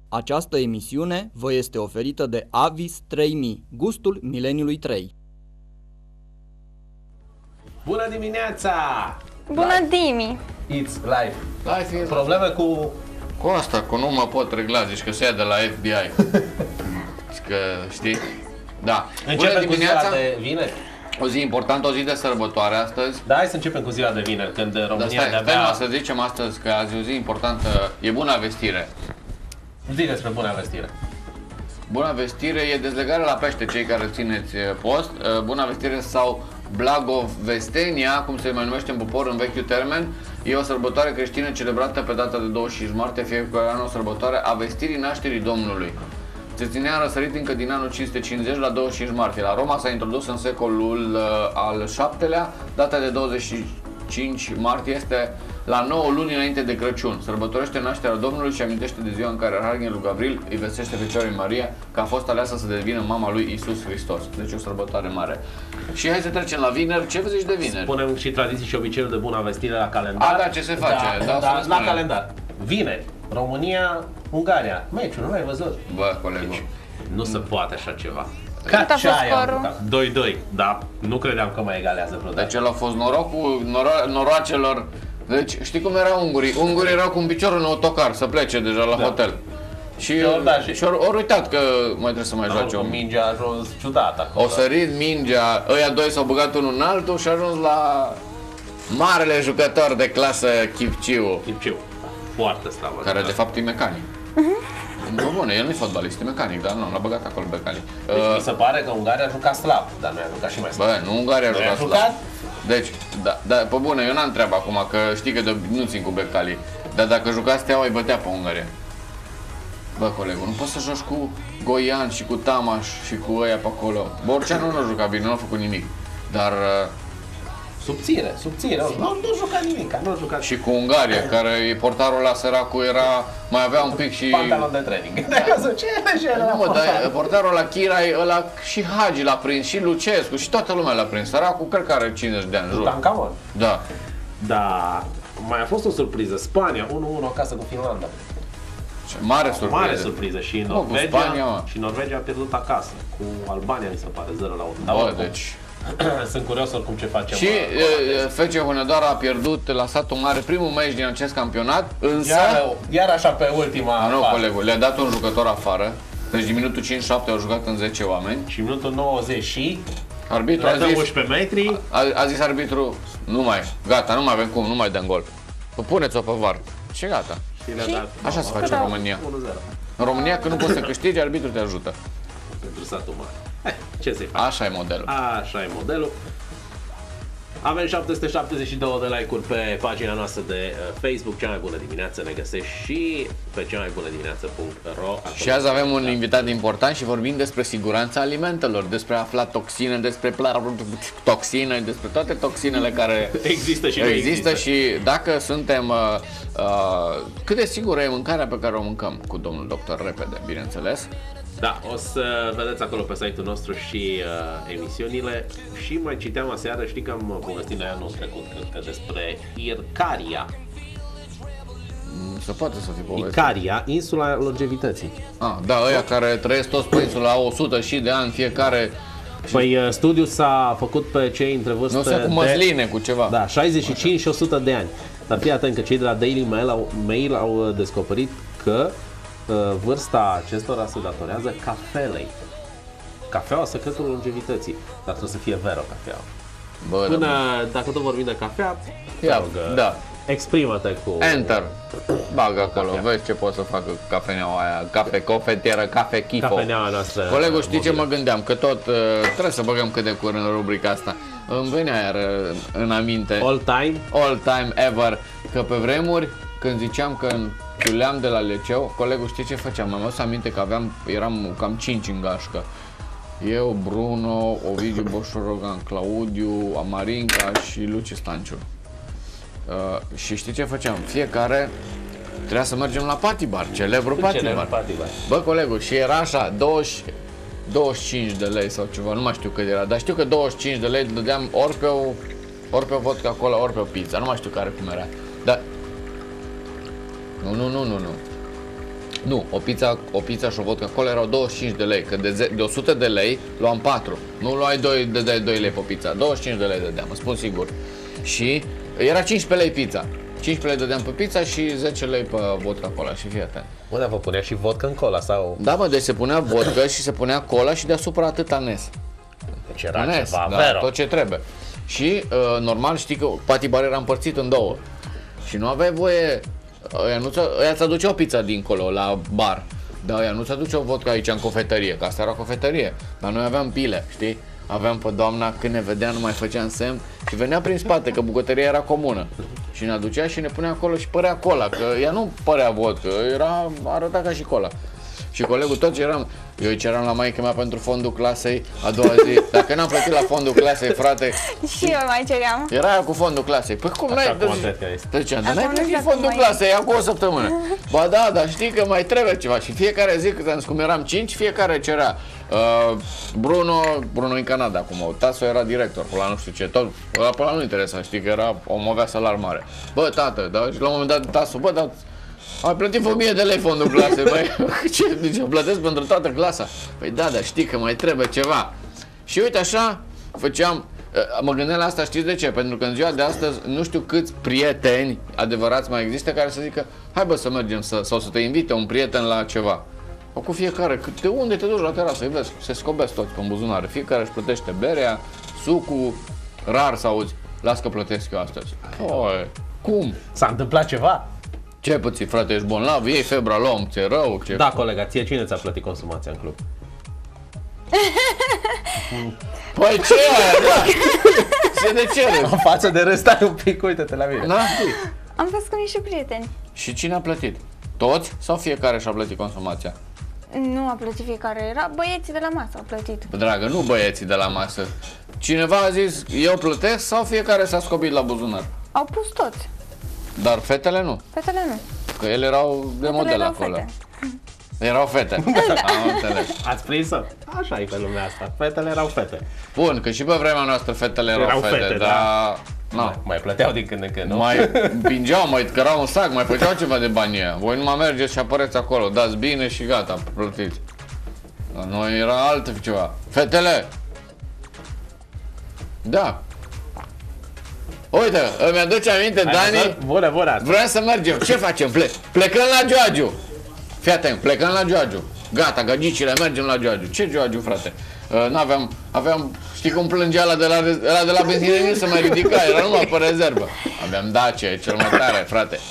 Această emisiune vă este oferită de Avis 3000, gustul mileniului 3. Bună dimineața! Bună, Dimi! It's live. Live is... Probleme cu... Cu asta, cu nu mă pot regla, zici că se ia de la FBI. Zici că, știi? Da. Începem cu ziua de vineri. O zi importantă, o zi de sărbătoare astăzi. Da, hai să începem cu ziua de vineri, când România stai, de-abia... să zicem astăzi că azi e o zi importantă, e Buna Vestire. Zi despre Buna Vestire. Buna Vestire e dezlegarea la pește, cei care țineți post. Buna Vestire sau Blagovestenia, cum se mai numește în popor în vechiul termen, e o sărbătoare creștină celebrată pe data de 25 martie fiecare an, o sărbătoare a vestirii nașterii Domnului. Se ținea în răsărit încă din anul 550 la 25 martie. La Roma s-a introdus în secolul al VII-lea, data de 25 martie este la 9 luni înainte de Crăciun. Sărbătorește nașterea Domnului și amintește de ziua în care Arhanghelul Gavril îi vestește Fecioarei Maria că a fost aleasă să devină mama lui Isus Hristos. Deci o sărbătoare mare. Și hai să trecem la vineri. Ce vă zici de vineri? Spunem și tradiții și obiceiuri de Buna Vestire la calendar. Da, ce se face? Da, la calendar. Vineri, România, Ungaria. Meciul, nu l-ai văzut? Bă, colegul. Deci, nu se poate așa ceva. Cât a fost scorul? 2-2, da. Nu credeam că mai egalează vreodată. Deci el a fost noroacelor. Deci știi cum erau ungurii? Ungurii erau cu un picior în autocar să plece deja la hotel. Și ori uitat că mai trebuie să mai joace o minge a ajuns ciudat acolo. O sărit mingea, ăia doi s-au băgat unul în altul și a ajuns la marele jucător de clasă Chipciu. Chipciu, foarte slavă. Care de fapt e mecanic. Nu, bune, el nu e fotbalist, e mecanic, dar nu, l-a băgat acolo mecanic. Deci mi se pare că Ungaria a jucat slab, dar noi a jucat și mai slab. Bă, nu Ungaria a jucat slab. Deci, da, pe bune, eu n-am treabă acum, că știi că nu țin cu becalii. Dar dacă jucați Steaua, îi bătea pe Ungaria. Bă, colegul, nu poți să joci cu Goian și cu Tamaș și cu ăia pe acolo. Borceanu nu a jucat bine, nu a făcut nimic. Dar... Subțire, nu juca nimic, nu juca. Și cu Ungaria, care portarul la săracul era, mai avea un pic și... Pantalon de training. Nu mă, dar portarul la Chirai, ăla și Hagi l-a prins, și Lucescu, și toată lumea l-a prins. Săracul, cred că are 50 de ani, jur. Tancamon. Da. Da, mai a fost o surpriză. Spania, 1-1 acasă cu Finlanda. Mare surpriză. Mare surpriză și Norvegia a pierdut acasă cu Albania, mi se pare, 0-1. Bă, deci... Sunt curios oricum ce facem. Și FC Hunedoara a pierdut la Satul Mare primul meci din acest campionat, însă... Iar așa pe ultima nu, colegul, le-a dat un jucător afară. Deci din minutul 5-7 au jucat în 10 oameni. Și minutul 90 și... Arbitru a zis... 11 metri. A zis arbitru, gata, nu mai avem cum, nu mai dăm gol. Puneți-o pe VAR. Și gata. Așa se face în România. 1-0. În România, când nu poți să câștigi, arbitru te ajută. Pentru Satul Mare. Ce să-i faci? Așa e modelul. Așa e modelul. Avem 772 de like-uri pe pagina noastră de Facebook. Cea mai bună dimineață ne găsești și pe cea mai bună dimineață.ro. Și azi avem un invitat important și vorbim despre siguranța alimentelor, despre a afla toxine, despre toxine, despre toate toxinele care există și există și dacă suntem cât de sigură e mâncarea pe care o mâncăm cu domnul doctor repede, bineînțeles. Da, o să vedeți acolo pe site-ul nostru și emisiunile. Și mai citeam aseară, știi că am povestit noi anul trecut, cred că despre Icaria. Se poate să fie povestit. Icaria, insula longevității. Da, ăia care trăiesc toți pe insula 100 și de ani fiecare. Păi studiul s-a făcut pe cei între vârste nu se cu măsline, cu ceva. Da, 65 și 100 de ani. Dar fii atent că cei de la Daily Mail au descoperit că vârsta acestora se datorează cafelei. Cafeaua, secretul longevității. Dar trebuie să fie vero cafeaua. Până, dacă tot vorbim de cafea, da. Exprimă-te cu... Enter. Bagă acolo, vezi ce poți să facă cafeneaua aia. Cafe cofetieră, cafe chifo. Cafeneaua noastră. Colegul, știi ce mă gândeam? Că tot trebuie să băgăm cât de curând în rubrica asta. Îmi venea iar în aminte. All time ever. Că pe vremuri, când ziceam că chiuleam de la liceu, colegul, știi ce făceam? Mi-am adus aminte că eram cam 5 în gașcă. Eu, Bruno, Ovidiu Boșorogan, Claudiu, Amarinca și Luci Stanciu. Și știi ce făceam? Fiecare trebuia să mergem la Patibar, celebru Patibar. Bă, colegul, și era așa, 25 de lei sau ceva, nu mai știu cât era, dar știu că 25 de lei dădeam ori pe o vodka cola, ori pe o pizza, nu mai știu care cum era. Dar nu. Nu, o pizza și o vodka cola erau 25 de lei, că de 100 de lei luam 4. Nu luai 2 lei pe pizza, 25 de lei dădeam, îți spun sigur. Și era 15 lei pizza. 15 lei dădeam pe pizza și 10 lei pe vodka cola și fii atent. Bă, dar vă punea și vodka în cola sau? Da, mă, deci se punea vodka și se punea cola și deasupra atât anes. Deci era Anes, ceva, da, vero. tot ce trebuie. Și normal știi că patibar era împărțit în două. Și nu aveai voie, ăia îți aduceau pizza dincolo la bar. Dar ăia nu îți aduceau vodka aici în cofetărie, că asta era cofetărie. Dar noi aveam pile, știi? Aveam pe doamna, când ne vedea, nu mai făcea în semn și venea prin spate, că bucătăria era comună. Și ne aducea și ne punea acolo și părea cola, că ea nu părea vodka, arăta ca și cola. Și colegul toți eram, eu îi ceram la maică mea pentru fondul clasei a doua zi. Dacă n-am plătit la fondul clasei, frate, Și eu mai ceream. era aia cu fondul clasei. Păi cum Așa n-ai? cum cred că este. Zicea, dar n-ai Acum nu plătit știu fondul cum mai clasei, acum o săptămână. Ba da, dar știi că mai trebuie ceva. Și fiecare zi, cum eram 5, fiecare cerea. Bruno în Canada acum, Taso era director, pe la nu știu ce, tot, pe la nu interesa, știi că era, avea salar mare. Bă, tată, da, și la un moment dat Taso, bă, dar ai plătit 1000 de lei fondul clasei, băi, ce, deci eu plătesc pentru toată clasa. Păi da, dar știi că mai trebuie ceva. Și uite așa, făceam, mă gândeam la asta, știți de ce? Pentru că în ziua de astăzi nu știu câți prieteni adevărați mai există care să zică hai bă să mergem sau să te invite un prieten la ceva. Cu fiecare, de unde te duci la terasă, îi vezi, se scobesc toți pe buzunare, fiecare își plătește berea, sucul, rar să auzi, las că plătesc eu astăzi. Oi, cum? S-a întâmplat ceva? Ce puțin, frate, ești bolnav, iei febra la om, ți-e rău, ce... Da, colega, ție cine ți-a plătit consumația în club? Păi ce aia, da? Ce de ce râzi? În față de râs, stai un pic, uite-te la mine. Da? Am fost cu niște prieteni. Și cine a plătit? Toți sau fiecare și-a plătit consumația? Nu a plătit fiecare, era băieții de la masă au plătit. Dragă, nu băieții de la masă. Cineva a zis, eu plătesc sau fiecare s-a scobit la buzunar? Au pus toți, Dar fetele nu, fetele nu. că ele erau de model erau acolo. fete. Erau fete. Am înțeles. Ați prins-o? Așa e pe lumea asta, fetele erau fete. Bun, că și pe vremea noastră fetele erau fete, da. dar... Na, Mai plăteau din când în când, nu? mai împingeau, mai cărau un sac, mai făceau ceva de bani ăia. Voi numai mergeți și apăreți acolo, dați bine și gata, plătiți. La noi era altă ceva. Fetele! Da. Uite, îmi aduce aminte, Dani, Bună, bună! vrem să mergem. Ce facem? Plecăm la Gioagiu. Fii atent, plecăm la Gioagiu. Gata, gagicile, mergem la Gioagiu. Ce Gioagiu, frate? Aveam, știi cum plângea ăla de la benzină, nu se mai ridica, era numai pe rezervă. Aveam Dacia, cel mai tare, frate.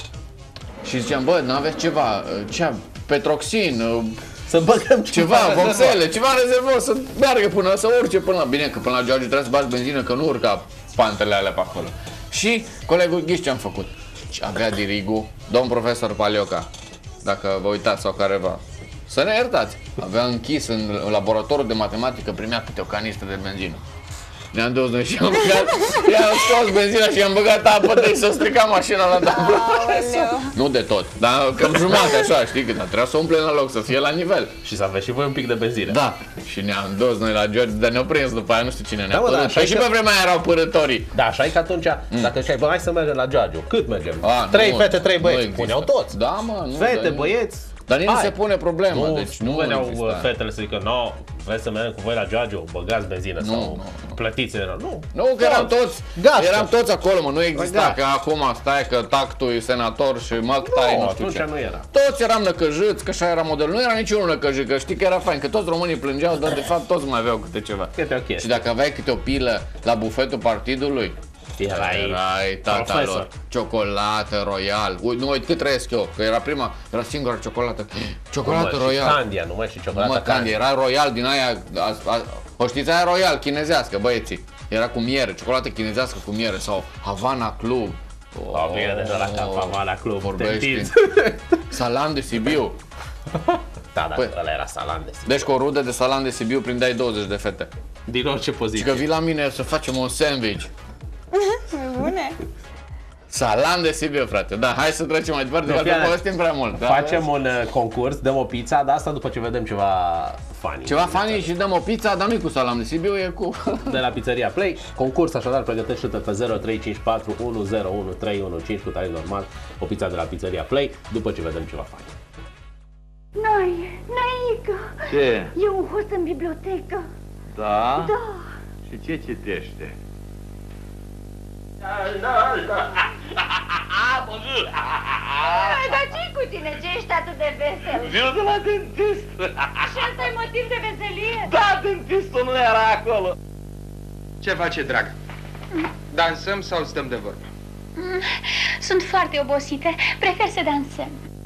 Și ziceam, bă, n-aveți ceva, Petroxin, Să băgăm ceva, vopsele, ceva în rezervor, să meargă până, să urce până la... Bine, că până la Gioagiu trebuie să bați benzină, că nu urca pantele alea pe acolo. Și colegul ghiși ce am făcut. Avea dirigul, domn profesor Palioca, dacă vă uitați sau careva. Să ne iertați. Avea închis în laboratorul de matematică, primea câte o canistră de benzină. Ne-am dus noi și am băgat, i-am scos benzina și i-am băgat apă de s-a stricat mașina la domn profesor. Nu de tot, dar cam jumate așa, știi, că trebuia să umple la loc, să fie la nivel. Și să aveți și voi un pic de benzină. Da, și ne-am dus noi la George, dar ne-au prins după aia, nu știu cine ne-a Da, mă, părut. da, Păi și pe vremea aia erau părătorii. Da, așa e că atunci, dacă știi, bă, hai să mergem la Giagiu. Cât mergem? A, 3 nu, fete, 3 nu băieți. există. Puneau toți. Da, mă, nu. Fete, dar- băieți. Dar nici nu hai. se pune problemă, Nu, deci nu veneau exista. fetele să zică, no, vreți să mergem cu voi la Giagiu, băgați benzină sau plătiți. Nu, Nu, că eram toți, Gașcă. eram toți acolo, mă, nu exista, Da. că acum stai că tactul e senator și măctai, nu știu atunci ce. nu era. Toți eram năcăjiți, că așa era modelul. Nu era niciunul năcăjit, că știi că era fain, că toți românii plângeau, dar de fapt toți mai aveau câte ceva. Câte o Și chestie. dacă aveai câte o pilă la bufetul partidului, erai tata profesor. lor. Ciocolată Royal. Nu uit cât trăiesc eu, că era singura ciocolată. Ciocolată Royal. Candia, nu mai și ciocolată Mă, Candia, era Royal din aia, o știți aia Royal, chinezească, băieții. Era cu miere, ciocolată chinezească cu miere sau Havana Club. Au bine deja la cap, la club, Vorbești. tentinți. Salam de Sibiu. Da, da, Păi- ăla era salam de Sibiu. Deci cu o rudă de salam de Sibiu prindeai 20 de fete. Din orice Și poziție. că vii la mine să facem un sandwich. Bune. Salam de Sibiu, frate. Da, hai să trecem mai departe, Nu, că fii atent. povestim prea mult. Da? Facem un concurs, dăm o pizza, dar asta după ce vedem ceva funny. Ceva funny și dăm o pizza, dar nu cu salam de Sibiu, e cu... De la Pizzeria Play. Concurs, așadar, pregătește-te pe 0354 101315 cu tarif normal, o pizza de la Pizzeria Play, după ce vedem ceva funny. Naică! Ce? E un host în bibliotecă. Da? Da. Și ce citește? Dar ce cu tine? Ce ești atât de vesel? Viu de la dentist. Și asta e motiv de veselie? Da, dentistul nu era acolo. Ce face, drag? Dansăm sau stăm de vorbă? Sunt foarte obosite. Prefer să dansăm.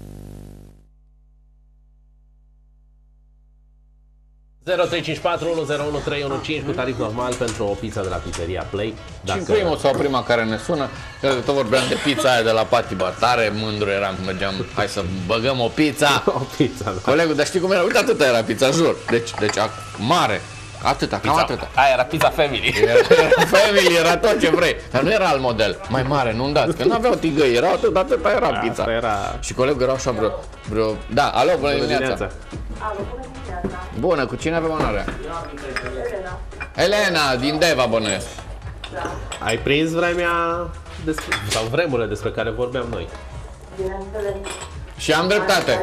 cu tarif normal pentru o pizza de la pizzeria Play. Și în primul sau prima care ne sună, că tot vorbeam de pizza aia de la Patiba, tare mândru eram, mergeam, hai să băgăm o pizza. O pizza, da. Colegul, dar știi cum era? Uite, atâta era pizza, jur. Deci mare. Atâta, cam atâta. Aia era pizza family. Era family, era tot ce vrei. Dar nu era alt model. Mai mare, nu-mi dați, că nu aveau tigăi, era atâta era pizza. Asta era... Și colegul era așa vreo... Da, alo, bună dimineața. Bună, cu cine avem onoarea? Elena, din Deva, bănuiesc. Ai prins vremea sau vremurile despre care vorbeam noi. Și am dreptate.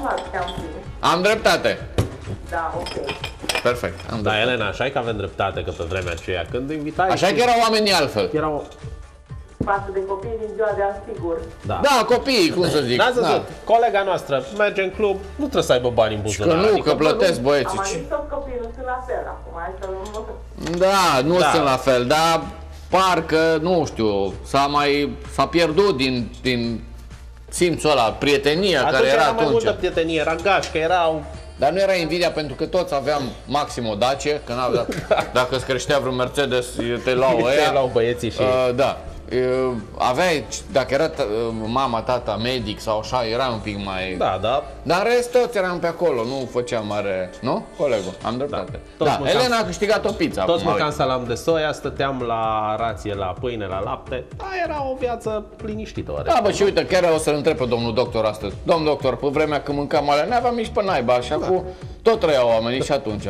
Am dreptate. Da, ok. Perfect. Da, Elena, așa e că avem dreptate, că pe vremea aceea, când invitai... Așa că erau oamenii altfel. Erau... Față de copii din ziua de azi, sigur. Da, copiii, cum să zic. N-ați văzut, colega noastră merge în club, nu trebuie să aibă bani în buzunar. Că nu, că plătesc băieții. Am zis toți copiii nu sunt la fel acum, hai să nu... Da, nu sunt la fel, dar parcă, nu știu, s-a pierdut din simțul ăla, prietenia care era atunci. Mai multă atunci. prietenie, era gașcă, erau... Dar nu era invidia pentru că toți aveam maxim o Dacie, că dacă îți creștea vreun Mercedes, te luau ăia. Te luau băieții și... Da. Aveai, dacă era mama, tata, medic sau așa, era un pic mai... Da, da. Dar în rest toți eram pe acolo, nu făcea mare... Nu, colegul? Am dreptate. Da, Elena a câștigat o pizza. Toți mâncam salam de soia, stăteam la rație, la pâine, la lapte. Da, era o viață liniștită, oare. Da, bă, și uite, chiar o să-l întreb pe domnul doctor astăzi. Domnul doctor, pe vremea când mâncam alea, n-aveam nici pe naiba, așa cu... Tot trăiau oamenii și atunci.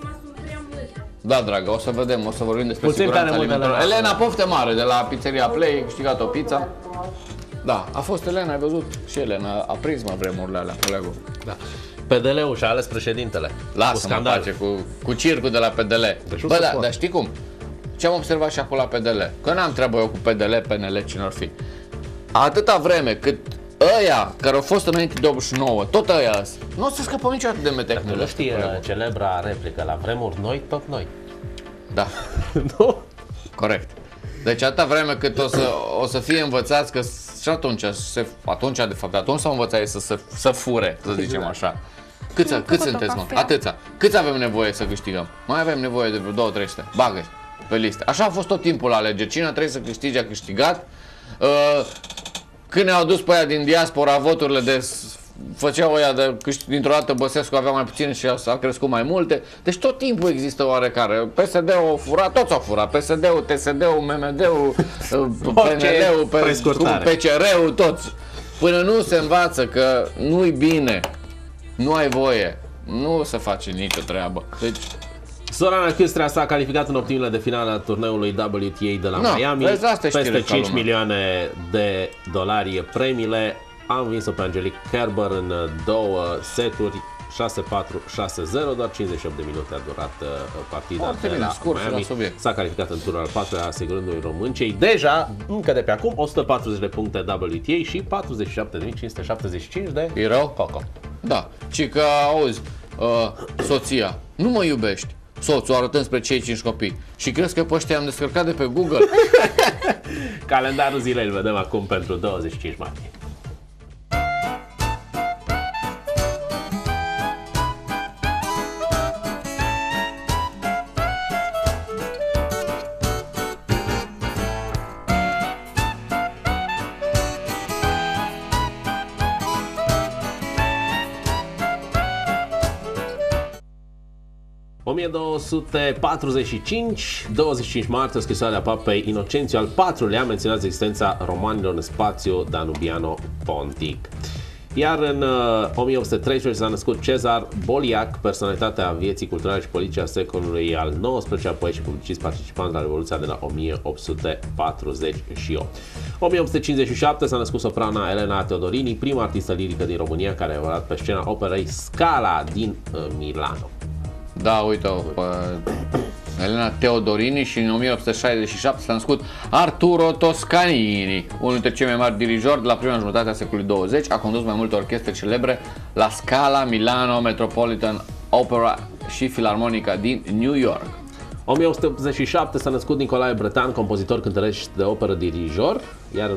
Da, dragă, o să vedem, o să vorbim despre siguranța alimentară. Elena, pofte mare, de la pizzeria Play, câștigat o pizza. Da, a fost Elena, ai văzut? Și Elena a prins vremurile alea, colegul. Da. PDL-ul și-a ales președintele. Lasă-mă face cu circul de la PDL. Bă, da, dar știi cum? Ce am observat și acolo la PDL? Că n-am treabă eu cu PDL, PNL, cine ar fi. Atâta vreme cât ăia care au fost înainte de 89, tot ăia nu o să scăpăm niciodată de metehnurile. Nu știe celebra replică, la vremuri noi, tot noi. Da. Nu? Corect. Deci atâta vreme cât o să fie învățați că și atunci s-au învățat ei să fure, să zicem așa. Câți sunteți, mă? Atâția. Câți avem nevoie să câștigăm? Mai avem nevoie de vreo 200-300. Bagă pe listă. Așa a fost tot timpul la alegeri. Cine trebuie să câștige, a câștigat. Când ne-au dus pe aia din diaspora, voturile făceau ăia dintr-o dată Băsescu avea mai puțin și a crescut mai multe. Deci tot timpul există oarecare. PSD-ul a furat, toți au furat. PSD-ul, TSD-ul, MMD-ul, PNL-ul, PCR-ul, toți. Până nu se învață că nu-i bine, nu ai voie, nu se face nicio treabă. Deci... Zorana Câstrea s-a calificat în optimile de finală a turneului WTA de la Miami. Peste 5 milioane de dolari premiile. A învins-o pe Angelique Kerber în 2 seturi, 6-4, 6-0, doar 58 de minute a durat partida de la Miami. S-a calificat în turul al 4-lea, asigurându-i româncei deja, încă de pe acum, 140 de puncte WTA și 47.575 de Coco. Da, ci că auzi, soția, nu mă iubești. Soțul arătând spre cei 5 copii. Și crezi că pe ăștia am descărcat de pe Google? Calendarul zilei îl vedem acum pentru 25 martie. În 1245, 25 martie, scrisoarea Papei Inocențiu al IV-lea menționează existența romanilor în spațiul danubiano-pontic. Iar în 1813 s-a născut Cezar Boliac, personalitatea vieții culturale și politice a secolului al XIX-lea, poet și publicist participant la Revoluția de la 1848. 1857 s-a născut soprana Elena Teodorini, prima artistă lirică din România care a evoluat pe scena operei Scala din Milano. Da, uite-o, Elena Teodorini, și în 1867 s-a născut Arturo Toscanini, unul dintre cei mai mari dirijori de la prima jumătate a secolului 20. A condus mai multe orchestre celebre, la Scala, Milano, Metropolitan Opera și Filarmonica din New York. 1887 s-a născut Nicolae Bretan, compozitor, cântăreș de operă, dirijor, iar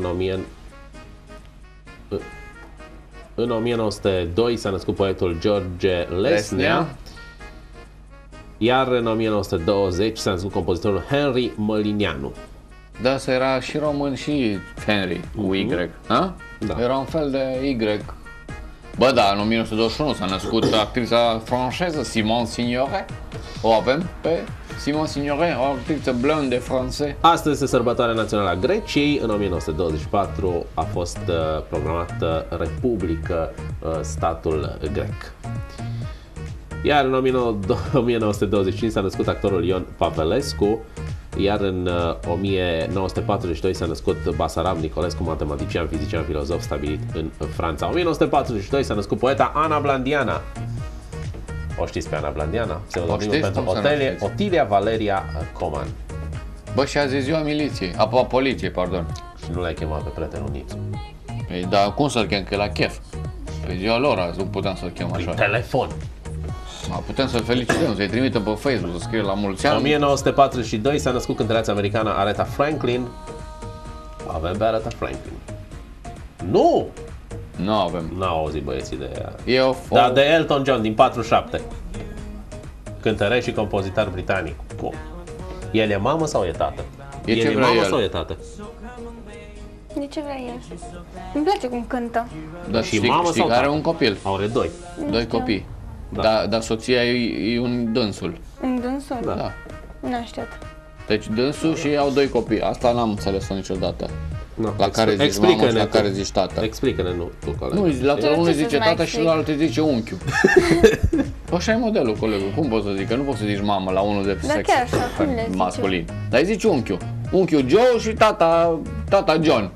în 1902 s-a născut poetul George Lesnea. Iar în 1920 s-a născut compozitorul Henry Mălineanu. Da, să era și român și Henry, cu Y, da? Da. Era un fel de Y. Bă, da, în 1921 s-a născut actrița franceză Simone Signoret. O avem pe Simone Signoret, o actriță blondă franceză. Astăzi este sărbătoarea națională a Greciei. În 1924 a fost proclamată Republică statul grec. Iar în 1925 s-a născut actorul Ion Pavelescu, iar în 1942 s-a născut Basarab Nicolescu, matematician, fizician, filozof stabilit în Franța. În 1942 s-a născut poeta Ana Blandiana. O știți pe Ana Blandiana? Pseudonimul pentru Otilia Valeria Coman. Bă, și azi e ziua miliției, a poliției, pardon. Și nu l-ai chemat pe prietenul Nițu. Păi, dar cum să-l chem, că e la chef? Pe ziua lor azi, nu puteam să-l chem așa. Telefon. Putem să-l felicităm, să-i trimitem pe Facebook, să scrie la mulți ani. În 1942 s-a născut cântăreața americană Aretha Franklin. Avem pe Aretha Franklin. Nu! Nu avem. N-au auzit băieții de ea. Da, de Elton John din 47. Cântăreș și compozitor britanic. Cum? El e mamă sau e tată? E ce vrea mamă el. sau e tată? De ce vrea el? Îmi place cum cântă. Dar Și știi, mamă știi sau că are tată? un copil, Are doi. doi copii. Da. Dar soția e un dânsul. În dânsul? Da. Nu știu. Deci dânsul și au doi copii. Asta n-am înțeles-o niciodată. No. La care zici mamă și la care zici tată. Explică-ne, nu tu, coleg. Nu, la Ce unul să zice mai tata și explic? la altul zice unchiul. Așa e modelul, colegul. Cum poți să zic? Că nu poți să zici mamă la unul de Da, sex chiar așa, cum le zice? masculin. Dar îi zici unchiul. Unchiul Joe și tata John.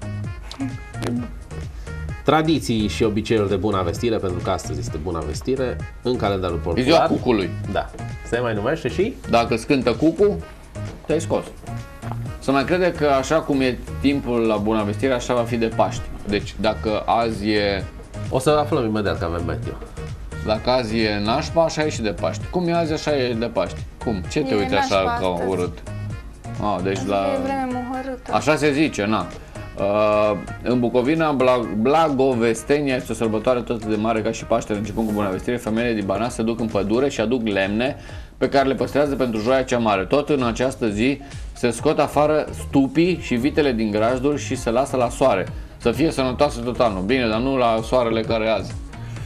Tradiții și obiceiuri de bună vestire, pentru că astăzi este bună vestire în calendarul E ziua popular. cucului. Da. Se mai numește și Dacă îți cântă cucu, te-ai scos. Să mai crede că așa cum e timpul la bună vestire, așa va fi de Paști. Deci dacă azi e, o să aflăm imediat că avem meteo. dacă azi e nașpa, așa e și de Paști. Cum e azi, așa e de Paști. Cum? Ce te E uiți așa nașpa ca astăzi. urât? Deci E la... vreme muhărâtă. Așa se zice, na. În Bucovina, Blagovestenia este o sărbătoare tot de mare ca și Paștele, începând cu bună vestire. Femeile din Banat se duc în pădure și aduc lemne pe care le păstrează pentru joia cea mare. Tot în această zi se scot afară stupii și vitele din grajduri și se lasă la soare. Să fie sănătoase tot anul. Bine, dar nu la soarele care e azi.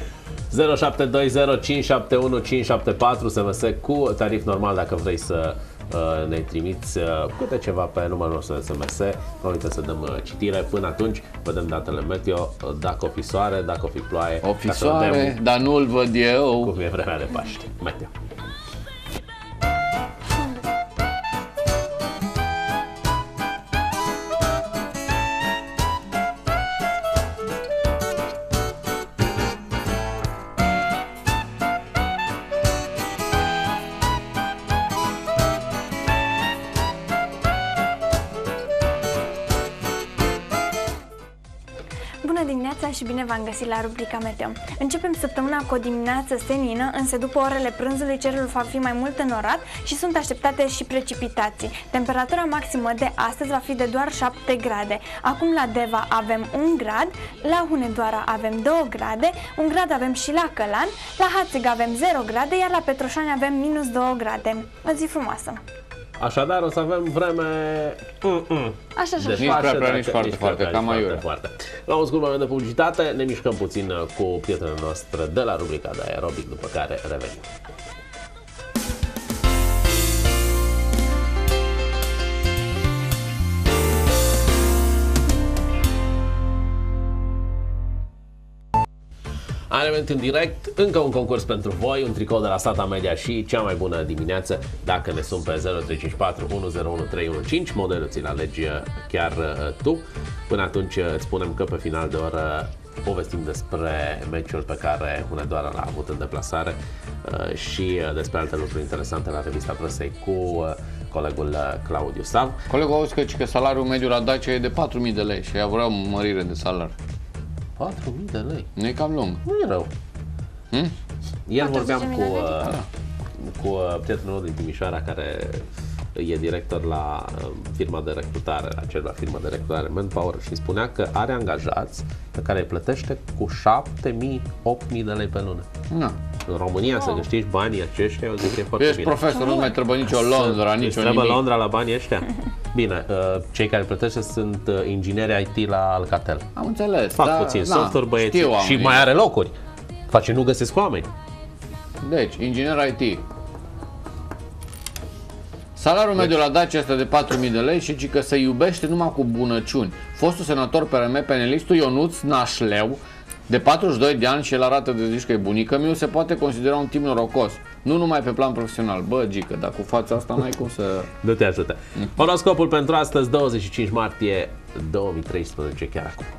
0720 571 574 SMS cu tarif normal dacă vrei să ne trimiți câte ceva pe numărul nostru de SMS. Promitem să dăm citire. Până atunci vedem datele meteo, dacă o fi soare, dacă o fi ploaie. O fi ca să soare, vedem dar nu-l văd eu. cum e vremea de Paște. Meteo. Bună dimineața și bine v-am găsit la rubrica Meteo. Începem săptămâna cu o dimineață senină, însă după orele prânzului cerul va fi mai mult înorat și sunt așteptate și precipitații. Temperatura maximă de astăzi va fi de doar 7 grade. Acum la Deva avem 1 grad, la Hunedoara avem 2 grade, 1 grad avem și la Călan, la Hațeg avem 0 grade, iar la Petroșani avem minus 2 grade. O zi frumoasă! Așadar o să avem vreme Așa, așa. Nici prea prea, nici foarte, foarte, cam aiurea. La un scurt moment de publicitate, ne mișcăm puțin cu prietena noastră de la rubrica de aerobic, după care revenim. Am revenit în direct, încă un concurs pentru voi, un tricou de la Stata Media și cea mai bună dimineață. Dacă ne sun pe 0354 101315, modelul ți-l alegi chiar tu. Până atunci îți spunem că pe final de oră povestim despre meciul pe care Hunedoara l-a avut în deplasare și despre alte lucruri interesante la revista presei cu colegul Claudiu Sav. Colegul, auzi că salariul mediu la Dacia e de 4.000 de lei și ea vrea o mărire de salariu. 4.000 de lei? Nu e cam lung. Nu e rău. Ieri vorbeam cu prietenul meu din Timișoara care e director la firma de recrutare, la acela firma de recrutare Manpower și spunea că are angajați pe care îi plătește cu 7.000-8.000 de lei pe lună. Na. În România să câștigi banii aceștia, eu zic că e foarte Ești bine. profesor, nu mai trebuie nicio Londra, nicio trebuie nimic. Londra la banii ăștia? Bine, cei care plătește sunt ingineri IT la Alcatel. Am înțeles. Fac puțin software băieții și oamenii. mai are locuri. Face, nu găsesc oameni. Deci, inginer IT. Salariul mediu la Dacia este de 4.000 de lei și că se iubește numai cu bunăciuni. Fostul senator PRM, panelistul Ionuț Nașleu, de 42 de ani și el arată de zici că e bunică miu, se poate considera un tip norocos. Nu numai pe plan profesional. Bă, Gică, dar cu fața asta n-ai cum să... Nu te ajută. Horoscopul pentru astăzi, 25 martie 2013, chiar acum.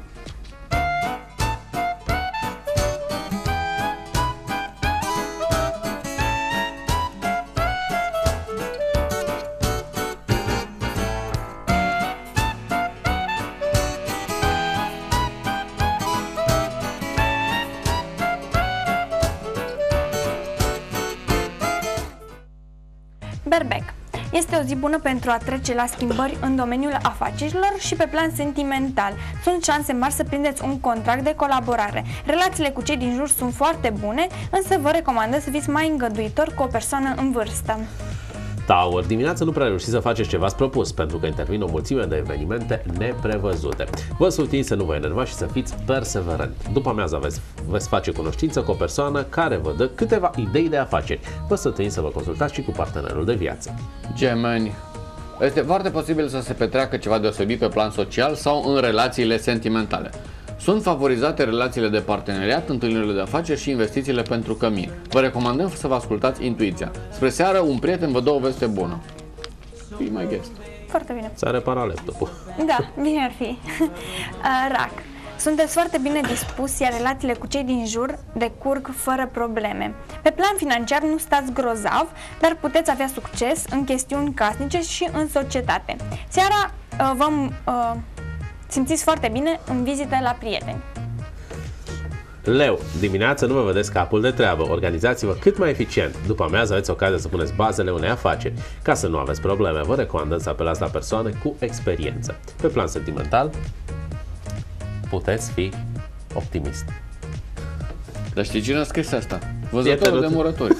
Berbec. Este o zi bună pentru a trece la schimbări în domeniul afacerilor și pe plan sentimental. Sunt șanse mari să prindeți un contract de colaborare. Relațiile cu cei din jur sunt foarte bune, însă vă recomandă să fiți mai îngăduitor cu o persoană în vârstă. Taur, dimineața nu prea reușiți să faceți ce v-ați propus, pentru că intervin o mulțime de evenimente neprevăzute. Vă sfătuim să nu vă enervați și să fiți perseverenți. După amiază veți face cunoștință cu o persoană care vă dă câteva idei de afaceri. Vă sfătuim să vă consultați și cu partenerul de viață. Gemeni. Este foarte posibil să se petreacă ceva deosebit pe plan social sau în relațiile sentimentale. Sunt favorizate relațiile de parteneriat, întâlnirile de afaceri și investițiile pentru cămin. Vă recomandăm să vă ascultați intuiția. Spre seară, un prieten vă dă o veste bună. Be my guest. Foarte bine. S-a reparat laptopul. Da, bine ar fi. Rac. Sunteți foarte bine dispuși, iar relațiile cu cei din jur decurg fără probleme. Pe plan financiar nu stați grozav, dar puteți avea succes în chestiuni casnice și în societate. Seara simțiți foarte bine în vizite la prieteni. Leu, dimineața nu vă vedeți capul de treabă, organizați-vă cât mai eficient. După amiază aveți ocazia să puneți bazele unei afaceri. Ca să nu aveți probleme, vă recomandăm să apelați la persoane cu experiență. Pe plan sentimental, puteți fi optimist. Dar știi cine a scris asta? Văzătorul de murături.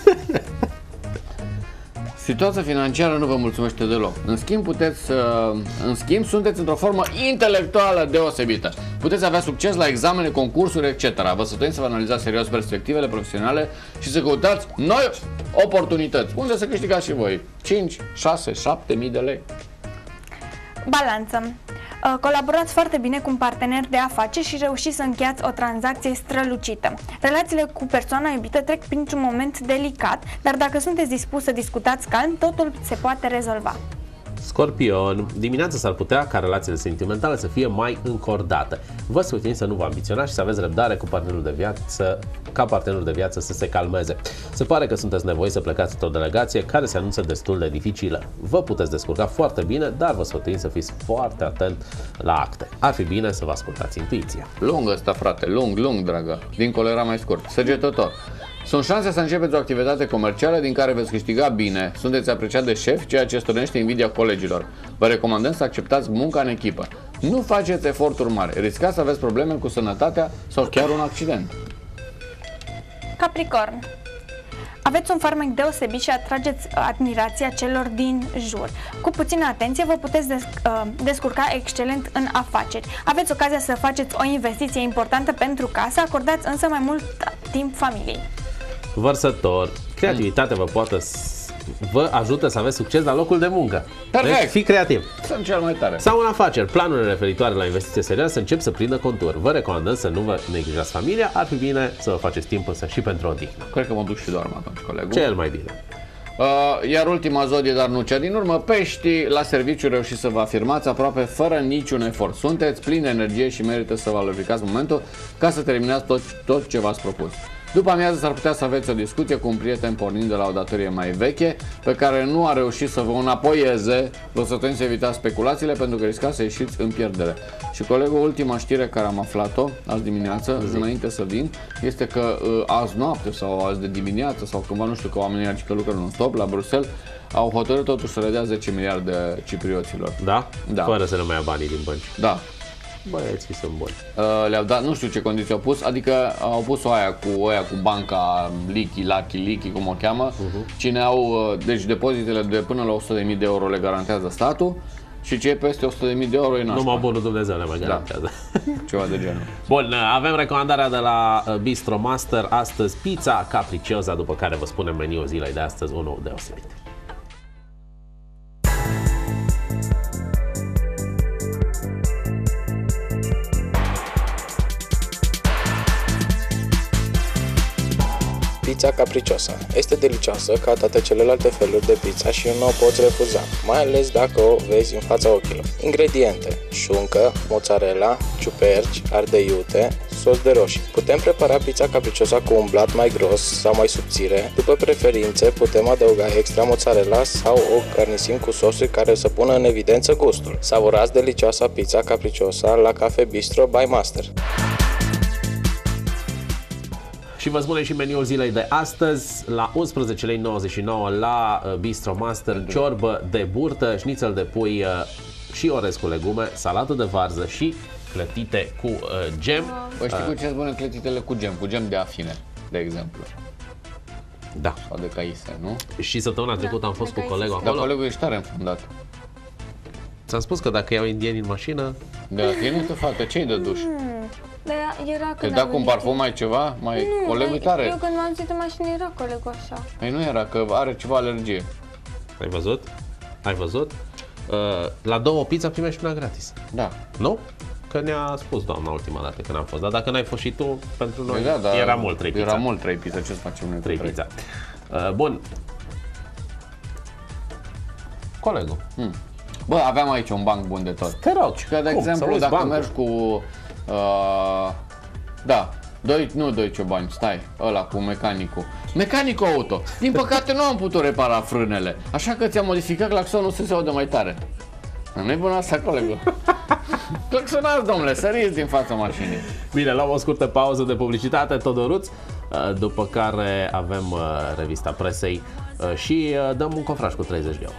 Situația financiară nu vă mulțumește deloc. În schimb, sunteți într-o formă intelectuală deosebită. Puteți avea succes la examene, concursuri, etc. Vă sfătuim să vă analizați serios perspectivele profesionale și să căutați noi oportunități. Unde să câștigați și voi 5, 6, 7.000 de lei. Balanță. Colaborați foarte bine cu un partener de afaceri și reușiți să încheiați o tranzacție strălucită. Relațiile cu persoana iubită trec printr-un moment delicat, dar dacă sunteți dispus să discutați calm, totul se poate rezolva. Scorpion, dimineața s-ar putea ca relațiile sentimentale să fie mai încordate. Vă sfătuim să nu vă ambiționați și să aveți răbdare cu partenerul de viață, ca partenerul de viață să se calmeze. Se pare că sunteți nevoiți să plecați într-o delegație care se anunță destul de dificilă. Vă puteți descurca foarte bine, dar vă sfătuim să fiți foarte atent la acte. Ar fi bine să vă ascultați intuiția. Lung ăsta, frate, lung, dragă. Dincolo era mai scurt. Săgetător. Sunt șanse să începeți o activitate comercială din care veți câștiga bine. Sunteți apreciat de șef, ceea ce stârnește invidia colegilor. Vă recomandăm să acceptați munca în echipă. Nu faceți eforturi mari. Riscați să aveți probleme cu sănătatea sau chiar un accident. Capricorn. Aveți un farmec deosebit și atrageți admirația celor din jur. Cu puțină atenție vă puteți descurca excelent în afaceri. Aveți ocazia să faceți o investiție importantă pentru casă, acordați însă mai mult timp familiei. Vărsător, creativitatea vă poate vă ajută să aveți succes la locul de muncă. Perfect. Deci, fii creativ. Sunt cel mai tare. Sau în afaceri, planurile referitoare la investiții serioase încep să prindă contur. Vă recomandăm să nu vă neglijați familia, ar fi bine să vă faceți timp însă și pentru odihnă. Cred că mă duc și doarm atunci, colegul. Cel mai bine. Iar ultima zodie, dar nu cea din urmă, peștii, la serviciu reușiți să vă afirmați aproape fără niciun efort. Sunteți plini de energie și merită să valorificați momentul ca să terminați tot ce v-ați propus. După amiază s-ar putea să aveți o discuție cu un prieten pornind de la o datorie mai veche pe care nu a reușit să vă înapoieze. Vă sfătuim să evitați speculațiile pentru că riscați să ieșiți în pierdere. Și colegul, ultima știre care am aflat-o azi dimineață, înainte să vin, este că azi noapte sau azi de dimineață sau cândva, nu știu, că oamenii aici că lucră non-stop la Bruxelles, au hotărât totuși să le dea 10 miliarde ciprioților. Da? Da. Fără să le mai ia banii din bănci. Da. Băieții sunt buni. Le-au dat, nu știu ce condiții au pus, adică au pus-o aia cu banca Lichi, cum o cheamă. Cine au, deci depozitele de până la 100.000 de euro le garantează statul și cei peste 100.000 de euro e nașpa. Numai bunul Dumnezeu le mai garantează. Ceva de genul. Bun, avem recomandarea de la Bistro Master. Astăzi pizza capriciosa, după care vă spunem meniul zilei de astăzi, unul deosebit. Pizza capriciosa. Este delicioasă ca toate celelalte feluri de pizza și nu o poți refuza, mai ales dacă o vezi în fața ochilor. Ingrediente: șuncă, mozzarella, ciuperci, ardei iute, sos de roșii. Putem prepara pizza capriciosa cu un blat mai gros sau mai subțire. După preferințe, putem adăuga extra mozzarella sau o garnisim cu sosuri care să pună în evidență gustul. Savurați delicioasa pizza capriciosa la Cafe Bistro by Master. Și vă spunem și meniul zilei de astăzi. La 11,99 lei la Bistro Master, ciorbă de burtă, șnițel de pui și orez cu legume, salată de varză și clătite cu gem. Păi știi cu ce spune clătitele cu gem de afine, de exemplu. Da. Sau de caise, nu? Și săptămâna trecută am fost cu colegul acolo. Dar colegul ești tare înfundat. Ți-am spus că dacă iau indieni în mașină... De la tine te fată, ce-i de duș? Era Te da cu un parfum mai ceva? Colegul tare? Eu când m-am zis în mașină era colegul așa. Păi nu era, că are ceva alergie. Ai văzut? Ai văzut? La 2 pizza primești una gratis. Da. Nu? Că ne-a spus doamna ultima dată când am fost. Dar dacă n-ai fost și tu, pentru noi da, era mult 3 pizza. Era mult 3 pizza, ce să facem noi 3 pizza. Bun. Colegul. Bă, aveam aici un banc bun de tot. Te rog. Și că, de exemplu, dacă mergi cu... nu doi ciobani, stai, ăla cu mecanicul. Mecanicul auto. Din păcate nu am putut repara frânele, așa că ți-am modificat claxonul să se audă mai tare. Nu-i bună asta, colegul? Claxonați, domnule, săriți din fața mașinii. Bine, luăm o scurtă pauză de publicitate, Todoruț, după care avem revista presei și dăm un cofraș cu 30 de euro.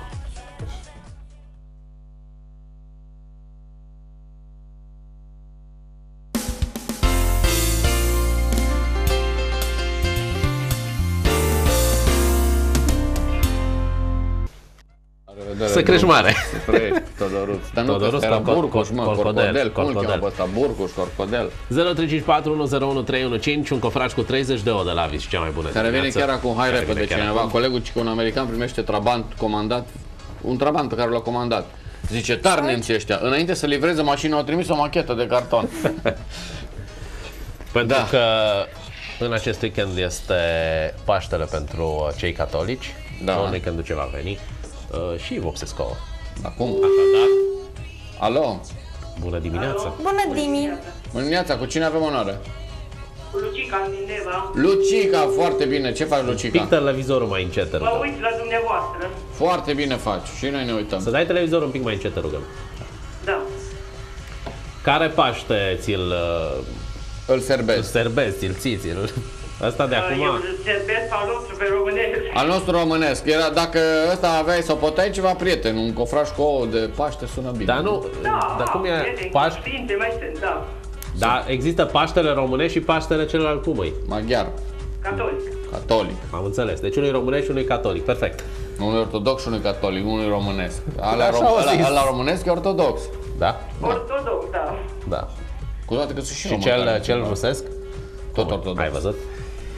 Să crești mare. Todoruț. Dar nu că era Burcoș, mă, Corcodel. Cum îl cheamă ăsta? Burcoș, Corcodel. 0354101115, un cofraș cu 30 de euro de la Avis, cea mai bună care vine chiar acum, hai repede cineva. Colegul cică un american primește Trabant comandat, un Trabant pe care l-a comandat. Zice, tari nemții ăștia. Înainte să livreze mașina, au trimis o machetă de carton. Pentru că în acest weekend este Paștele pentru cei catolici. Un weekendul ce va veni. Și vopsesc-o. Acum? Așadar. Alo? Bună dimineața. Bună, Dimi. Bună dimineața, cu cine avem onoare? Cu Lucica din Neva. Lucica, foarte bine. Ce faci, Lucica? Pic televizorul mai încet, te rugăm. Mă uit la dumneavoastră. Foarte bine faci. Și noi ne uităm. Să dai televizorul un pic mai încet, te rugăm. Da. Care Paște ți-l... Îl serbezi. Ți-l ții. Asta de acum... Eu serbesc al nostru pe românesc. Al nostru românesc. Era, dacă ăsta aveai să o poteai ceva prieten, un cofraș cu ouă de Paște sună bine. Dar nu... Dar cum e Paște? Mai sunt, da. Dar există Paștele românesc și Paștele celălalt cum e? Maghiar. Catolic. Am înțeles. Deci unul e românesc și unul e catolic. Perfect. Unul e ortodox și unul e catolic, unul e românesc. Ala românesc e ortodox. Da? Ortodox, da. Da. Cu toate că sunt și cel rusesc? Tot ortodox. Ai văzut?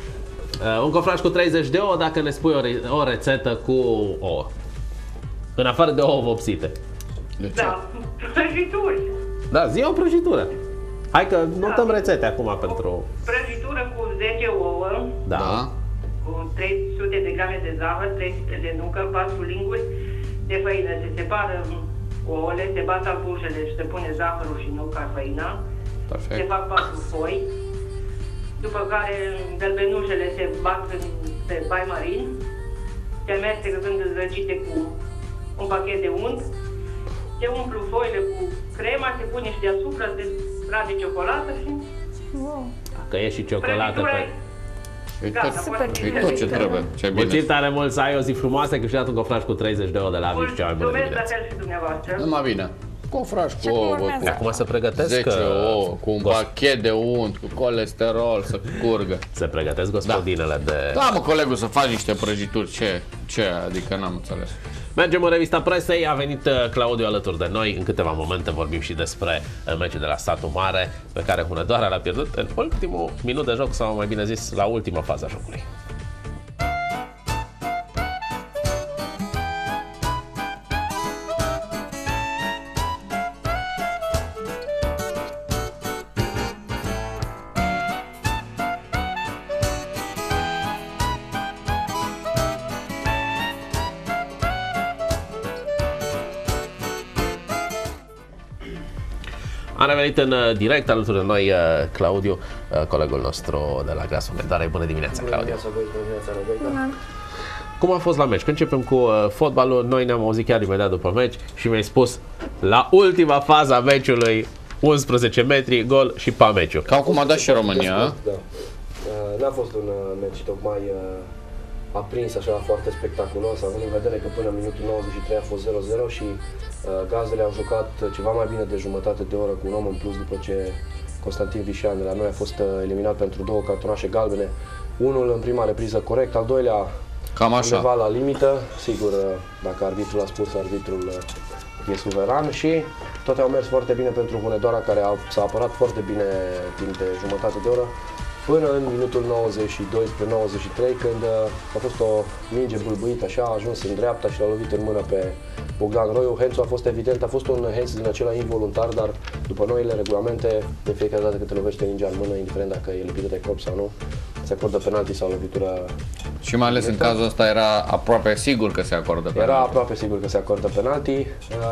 Un cofraș cu 30 de ouă dacă ne spui o rețetă cu ouă. În afară de ouă vopsite. De ce? Da, prăjituri. Da, zi o prăjitură. Hai că notăm rețete acum pentru... Prăjitură cu 10 ouă, Da. cu 300 de grame de zahăr, 300 de nucă, 4 linguri de făină. Se separă ouăle, se bat albușele și se pune zahărul și nuca, făina. Se Perfect. fac 4 foi. După care gălbenușele se bat pe bai marin. Se amestecă când răcite cu un pachet de unt. Se umplu foile cu crema, se pune și deasupra, se trage ciocolată și... Că e și ciocolată Prăjitura pe... e E gata, tot, poate e tot ce trebuie. Ce Mulțumim bine. tare mult, să ai o zi frumoasă, că și dat un cofraș cu 30 de ouă de la Avis, cea mai bună Mulțumesc la dimineață. fel și dumneavoastră. Numai bine. Cofraș cu acum ouă, urmează. cu Acum să pregătesc 10 ouă, cu un pachet de unt, cu colesterol, să curgă. Se pregătesc gospodinele de... Da, mă, colegul, să faci niște prăjituri. Ce? Adică n-am înțeles. Mergem în revista presei, a venit Claudiu alături de noi. În câteva momente vorbim și despre meciul de la Satul Mare, pe care Hunedoara l-a pierdut în ultimul minut de joc, sau mai bine zis, la ultima fază a jocului. Am revenit în direct alături de noi Claudiu, colegul nostru de la Glasul Hunedoarei. Bună dimineața, Claudiu! Cum a fost la meci? Când începem cu fotbalul, noi ne-am auzit chiar imediat după meci și mi-ai spus la ultima fază a meciului 11 metri, gol și pa meciul. Ca cum a dat și România. Da. N-a fost un meci tocmai aprins așa foarte spectaculos, având în vedere că până în minutul 93 a fost 0-0 și gazdele au jucat ceva mai bine de jumătate de oră cu un om în plus după ce Constantin Vișan de la noi a fost eliminat pentru 2 cartonașe galbene. Unul în prima repriză corect, al doilea Cam așa. undeva la limită, sigur, dacă arbitrul a spus, arbitrul e suveran și toate au mers foarte bine pentru Hunedoara, care s-a apărat foarte bine timp de jumătate de oră, până în minutul 92 spre 93, când a fost o minge bâlbâită așa, a ajuns în dreapta și l-a lovit în mână pe Bogdan Roiu. Hands-ul a fost evident, a fost un hands din acela involuntar, dar după noile regulamente, de fiecare dată când te lovește mingea în mână, indiferent dacă e lipită de corp sau nu, se acordă penalti sau lovitură. Și mai ales în cazul ăsta era aproape sigur că se acordă penalti. Era aproape sigur că se acordă penalti.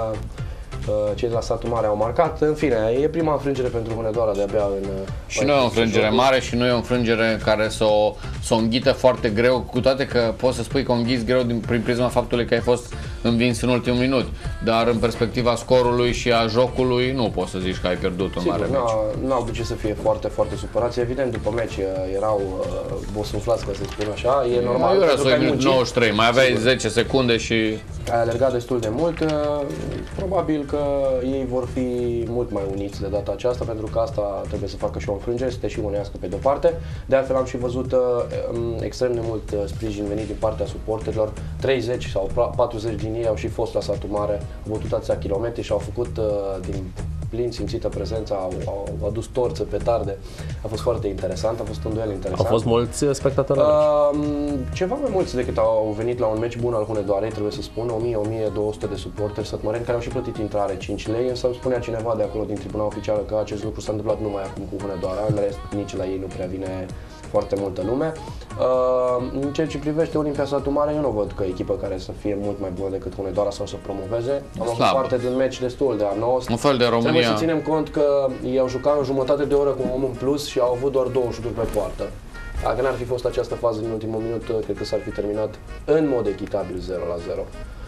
Cei de la Satul Mare au marcat. În fine, e prima înfrângere pentru Hunedoara de-abia în... Și nu e o înfrângere mare și nu e o înfrângere care să o înghită foarte greu, cu toate că poți să spui că o înghiți greu prin prisma faptului că ai fost învins în ultimul minut. Dar în perspectiva scorului și a jocului nu poți să zici că ai pierdut un mare meci. N-au de ce să fie foarte, foarte supărați. Evident, după meci erau bosunflați, ca să spun așa. E normal. Eu să minut 93, mai aveai 10 secunde și... Ai alergat destul de mult. Probabil că ei vor fi mult mai uniți de data aceasta, pentru că asta trebuie să facă și o înfrângere, să te și unească pe de-o parte. De altfel am și văzut extrem de mult sprijin venit din partea suporterilor. 30 sau 40 din ei au și fost la Satul Mare, au bătut atâția kilometri și au făcut din plin simțită prezența, au adus torțe, petarde. A fost foarte interesant, a fost un duel interesant. Au fost mulți spectatori? Ceva mai mulți decât au venit la un meci bun al Hunedoarei, trebuie să spun, 1000-1200 de suporteri sătmăreni care au și plătit intrare 5 lei, însă îmi spunea cineva de acolo din tribuna oficială că acest lucru s-a întâmplat numai acum cu Hunedoara, în rest nici la ei nu prea vine foarte multă lume. În ceea ce privește Olimpia Satul Mare, eu nu văd că echipă care să fie mult mai bună decât Hunedoara sau să promoveze. Am avut parte de un meci destul de anos. Un fel de România. Trebuie să ținem cont că ei au jucat în jumătate de oră cu un om în plus și au avut doar 2 șuturi pe poartă. Dacă n-ar fi fost această fază din ultimul minut, cred că s-ar fi terminat în mod echitabil 0-0.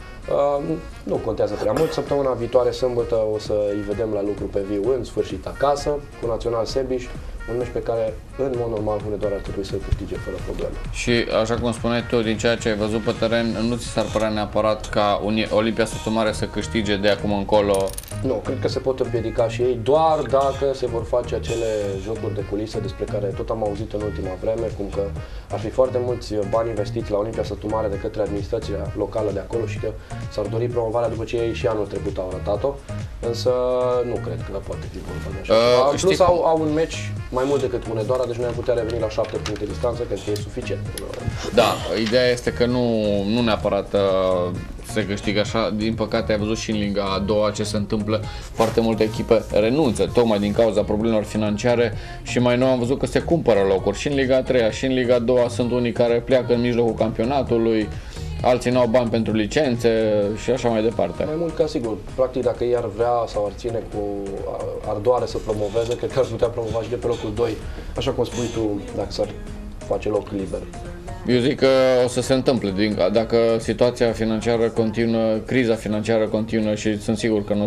Nu contează prea mult. Săptămâna viitoare, sâmbătă, o să îi vedem la lucru pe viu în sfârșit acasă, cu Național Sebiș, un meci pe care, în mod normal, Hunedoara ar trebui să-l câștige fără probleme. Și, așa cum spuneai tu, din ceea ce ai văzut pe teren, nu ți s-ar părea neapărat ca Olimpia Satul Mare să câștige de acum încolo Nu, cred că se pot împiedica și ei doar dacă se vor face acele jocuri de culise despre care tot am auzit în ultima vreme, cum că ar fi foarte mulți bani investiți la Olimpia Sătul Mare de către administrația locală de acolo și că s-ar dori promovarea după ce ei și anul trecut au ratat-o, însă nu cred că poate fi vorba de așa ceva. În plus au un meci mai mult decât Hunedoara, deci noi am putea reveni la 7 puncte distanță, cred că e suficient. Da, ideea este că nu neapărat se câștigă așa. Din păcate ai văzut și în Liga a doua ce se întâmplă, foarte multe echipe renunță tocmai din cauza problemelor financiare și mai nou am văzut că se cumpără locuri și în Liga a treia și în Liga a doua sunt unii care pleacă în mijlocul campionatului, alții n-au bani pentru licențe și așa mai departe. Mai mult ca sigur, practic dacă ei ar vrea sau ar ține cu ardoare să promoveze, cred că ar putea promova și de pe locul 2, așa cum spui tu, dacă s-ar face loc liber. Eu zic că o să se întâmple, dacă situația financiară continuă, criza financiară continuă și sunt sigur că nu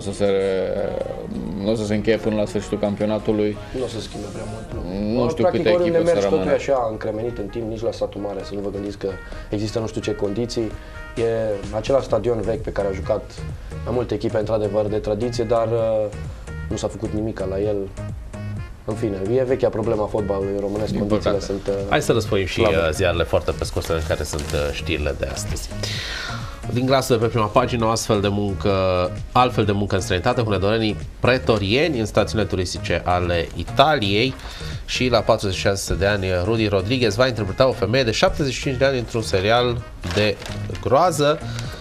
o să se încheie până la sfârșitul campionatului. Nu o să se schimbe prea mult. Nu știu câte echipe să rămână. Totul e așa încremenit în timp, nici la Satul Mare, să nu vă gândiți că există nu știu ce condiții. E același stadion vechi pe care au jucat mai multe echipe, într-adevăr, de tradiție, dar nu s-a făcut nimic la el. În fine, e vechea problema fotbalului românesc, condițiile sunt Hai să răspundem și ziarele foarte pe scurt în care sunt știrile de astăzi. Din glasă pe prima pagină, altfel de muncă în străinătate, hunedorenii pretorieni în stațiunile turistice ale Italiei. Și la 46 de ani, Rudy Rodriguez va interpreta o femeie de 75 de ani într-un serial de groază.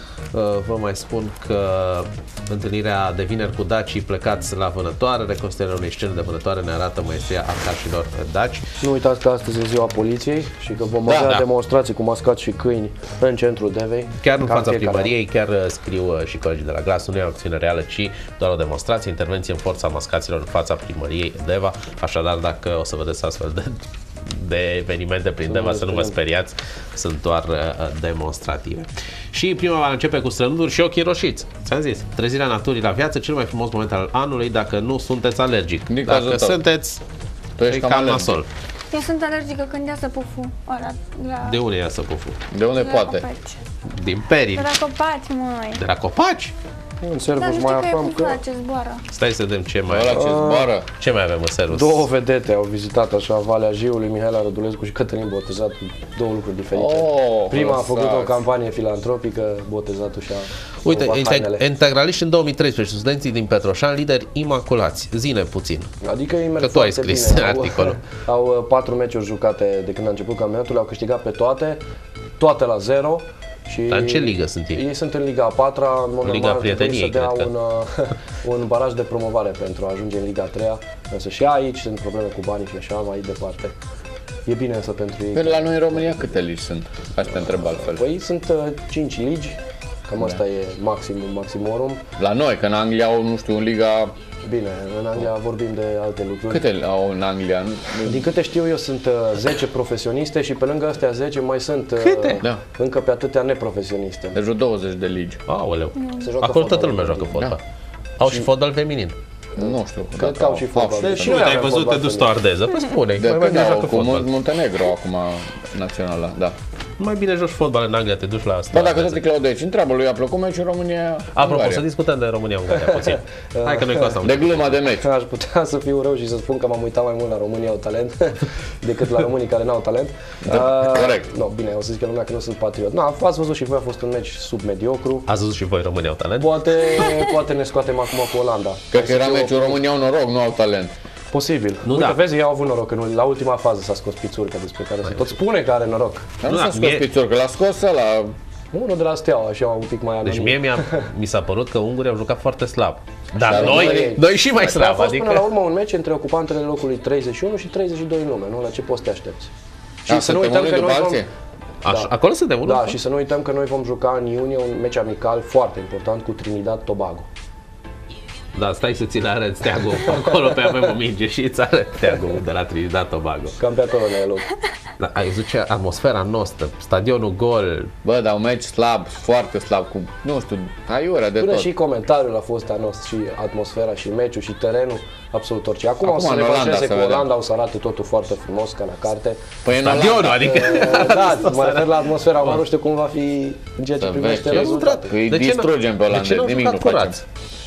Vă mai spun că întâlnirea de vineri cu dacii plecați la vânătoare, reconstruirea unei scene de vânătoare ne arată maestria arcașilor daci. Nu uitați că astăzi e ziua poliției și că vom avea demonstrații cu mascați și câini în centrul Devei. Chiar în fața primăriei, chiar scriu și colegii de la Glas, nu e o acțiune reală, ci doar o demonstrație, intervenție în forța mascaților în fața primăriei Deva. Așadar, dacă o să vedeți astfel de evenimente prin Deva, să nu vă speriați, sunt doar demonstrative. Și primăvara începe cu strănuturi și ochii roșiți. Ți-am zis, trezirea naturii la viață, cel mai frumos moment al anului dacă nu sunteți alergic. Dacă sunteți, e cam nasol. Eu sunt alergică când iasă puful ăla. De unde iasă puful? De unde poate? Copaci. Din perii. De la copaci, măi. De la copaci? În servus mai aflăm că... ce zboară. Stai să vedem ce mai ce mai avem în servus. Două vedete au vizitat așa Valea Jiului, Mihaela Rădulescu și Cătălin Botezat, două lucruri diferite. Prima a făcut o campanie filantropică, Botezatul și-a Uite, integraliști în 2013, studenții din Petroșani, lideri imaculați. Zine puțin. Adică ei merg că tu ai scris bine. articolul. Au 4 meciuri jucate de când a început campionatul, le-au câștigat pe toate la 0. Și dar în ce ligă sunt ei? Ei sunt în Liga a 4-a, în mod normal trebuie să dea un baraj de promovare pentru a ajunge în Liga a 3-a, însă și aici sunt probleme cu banii și așa mai departe. E bine însă pentru ei. Păi la noi în România câte ligi sunt? Aș te întreb altfel. Păi sunt 5 ligi, cam asta e maximorum. La noi, că în Anglia au, nu știu, în Liga... Bine, în Anglia vorbim de alte lucruri. Câte au în Anglia? Din câte știu eu sunt 10 profesioniste și pe lângă astea 10 mai sunt încă pe atâtea neprofesioniste. Deci 20 de ligi. Aoleu. Acolo toată lumea joacă fotbal. Au și fotbal feminin. Nu știu. Cred că au și fotbal. Și uite, ai văzut, te duci stoardeză. Păi spune, mai bine joacă fotbal. Muntenegro acum națională, da. Mai bine joci fotbal în Anglia, te duci la asta. Bă, dacă tot e Claudeci, întreabă lui a plăcut meciul România. Apropo, să discutăm de România-Ungaria puțin. Hai că noi cu asta de gluma de meci. Aș putea să fiu rău și să spun că m-am uitat mai mult la România au talent decât la românii care n-au talent. Corect. No, bine, o să zic lumea că nu sunt patriot. Ați văzut și voi, a fost un meci submediocru. Ați văzut și voi România au talent? Poate ne scoatem acum cu Olanda. Cred că era meciul România au noroc, nu au talent. Posibil. Uite, vezi, ei au avut noroc, că la ultima fază s-a scos Pițurcă, despre care se tot spune că are noroc. Dar nu s-a scos Pițurcă, l-a scos ăla... Unul de la Steaua, așa un pic mai anonim. Deci mie mi s-a părut că ungurii au jucat foarte slab. Dar noi și mai slab. A fost până la urmă un meci între ocupantele locului 31 și 32 în lume, nu? La ce poți te aștepți? Și să nu uităm că noi vom... Acolo suntem unul? Da, și să nu uităm că noi vom juca în iunie un meci amical foarte important cu Trinidad-Tobago. Da, stai să ți-l arăt steagul acolo pe avem o minge și îți arăt steagul de la Trinidad-Tobago. Cam pe acolo ne-ai loc. Da, ai văzut ce atmosfera noastră, stadionul gol. Bă, dar un meci slab, foarte slab, cu, nu știu, aiurea de tot. Până și comentariul a fost a nostru, și atmosfera, și meciul, și terenul, absolut orice. Acum o să revanșeze cu Olanda, o să arate totul foarte frumos, ca la carte. Păi stadionul, adică... Da, mă refer la atmosfera, mă nu știu cum va fi în ceea ce privește rezultatul. Îi distrugem pe Olanda, nimic nu facem.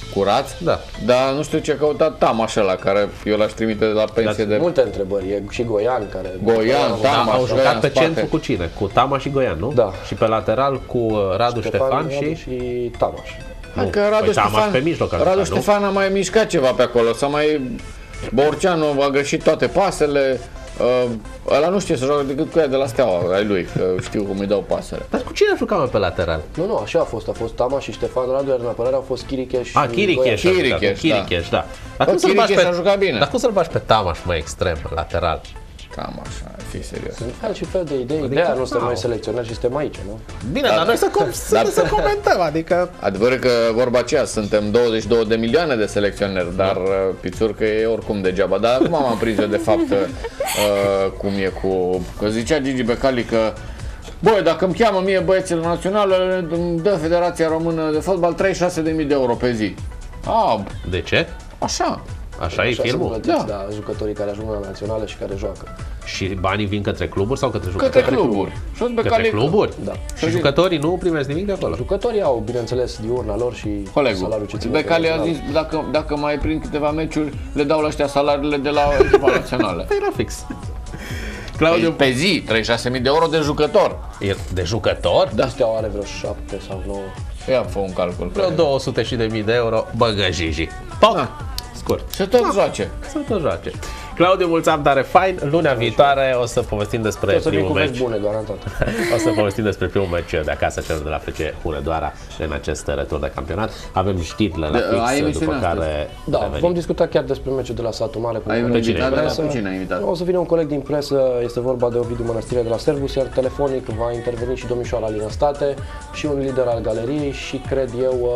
curat. Da. Dar nu știu ce a căutat Tamaș ăla, care eu l-aș trimite la pensie de... Multe întrebări, e și Goian care... Goian, Tamaș, au jucat pe centru cu cine? Cu Tamaș și Goian, nu? Da. Și pe lateral cu Radu Ștefan și Tamaș. Că Radu Tamaș pe mijloc. Radu Ștefan a mai mișcat ceva pe acolo, s-a mai... Borceanu a greșit toate pasele. Ăla nu știe să joacă decât cu ea de la Steaua ai lui, că știu cum îi dau pasele. Dar cu cine a jucat pe lateral? Nu, așa a fost Tamaș și Ștefan Radu, iar în apărare au fost Chiricheș și Chiricheș, da. Dar cum să-l bagi pe Tamaș mai extrem, lateral? Cam așa, fii serios. Sunt fel și fel de idei, de-aia nu suntem mai selecționari și suntem aici, nu? Bine, dar noi să comentăm, adică... Adevărul că vorba aceea, suntem 22 de milioane de selecționeri, dar Pițurcă e oricum degeaba. Dar acum m-am prins eu de fapt cum e cu... Că zicea Gigi Becali că băi, dacă îmi cheamă mie băieții la națională, îmi dă Federația Română de Fotbal 36.000 de euro pe zi. De ce? Așa. Așa e filmul? Da, jucătorii care ajung la națională și care joacă. Și banii vin către cluburi sau către jucători? Către cluburi. Către cluburi? Da. Și jucătorii nu primesc nimic de acolo? Jucătorii au, bineînțeles, diurna lor și salariul ce ține. Becali a zis, dacă mai prind câteva meciuri, le dau la ăștia salariile de la echipa națională. Era fix. Claudiu, pe zi, 36.000 de euro de jucător. De jucător? Da. Steaua are vreo 7 sau 9. Ia fă un calcul. Vreo 200.000 de euro, băgă Gigi. Poc! Scurt. Să tot joace. Claudiu, mulțumim tare fain. Lunea viitoare o să povestim despre primul meci. Bune, garantat. O să povestim despre primul meci de acasă, celor de la FC Hunedoara în acest retur de campionat. Avem știrile la fix, după care da, vom discuta chiar despre meciul de la Satul Mare. Ai un invitat de la cine ai invitat? O să vină un coleg din presă, este vorba de Ovidiu Mănăstire de la Servus, iar telefonic va interveni și domnișoara Alina State și un lider al galeriei și cred eu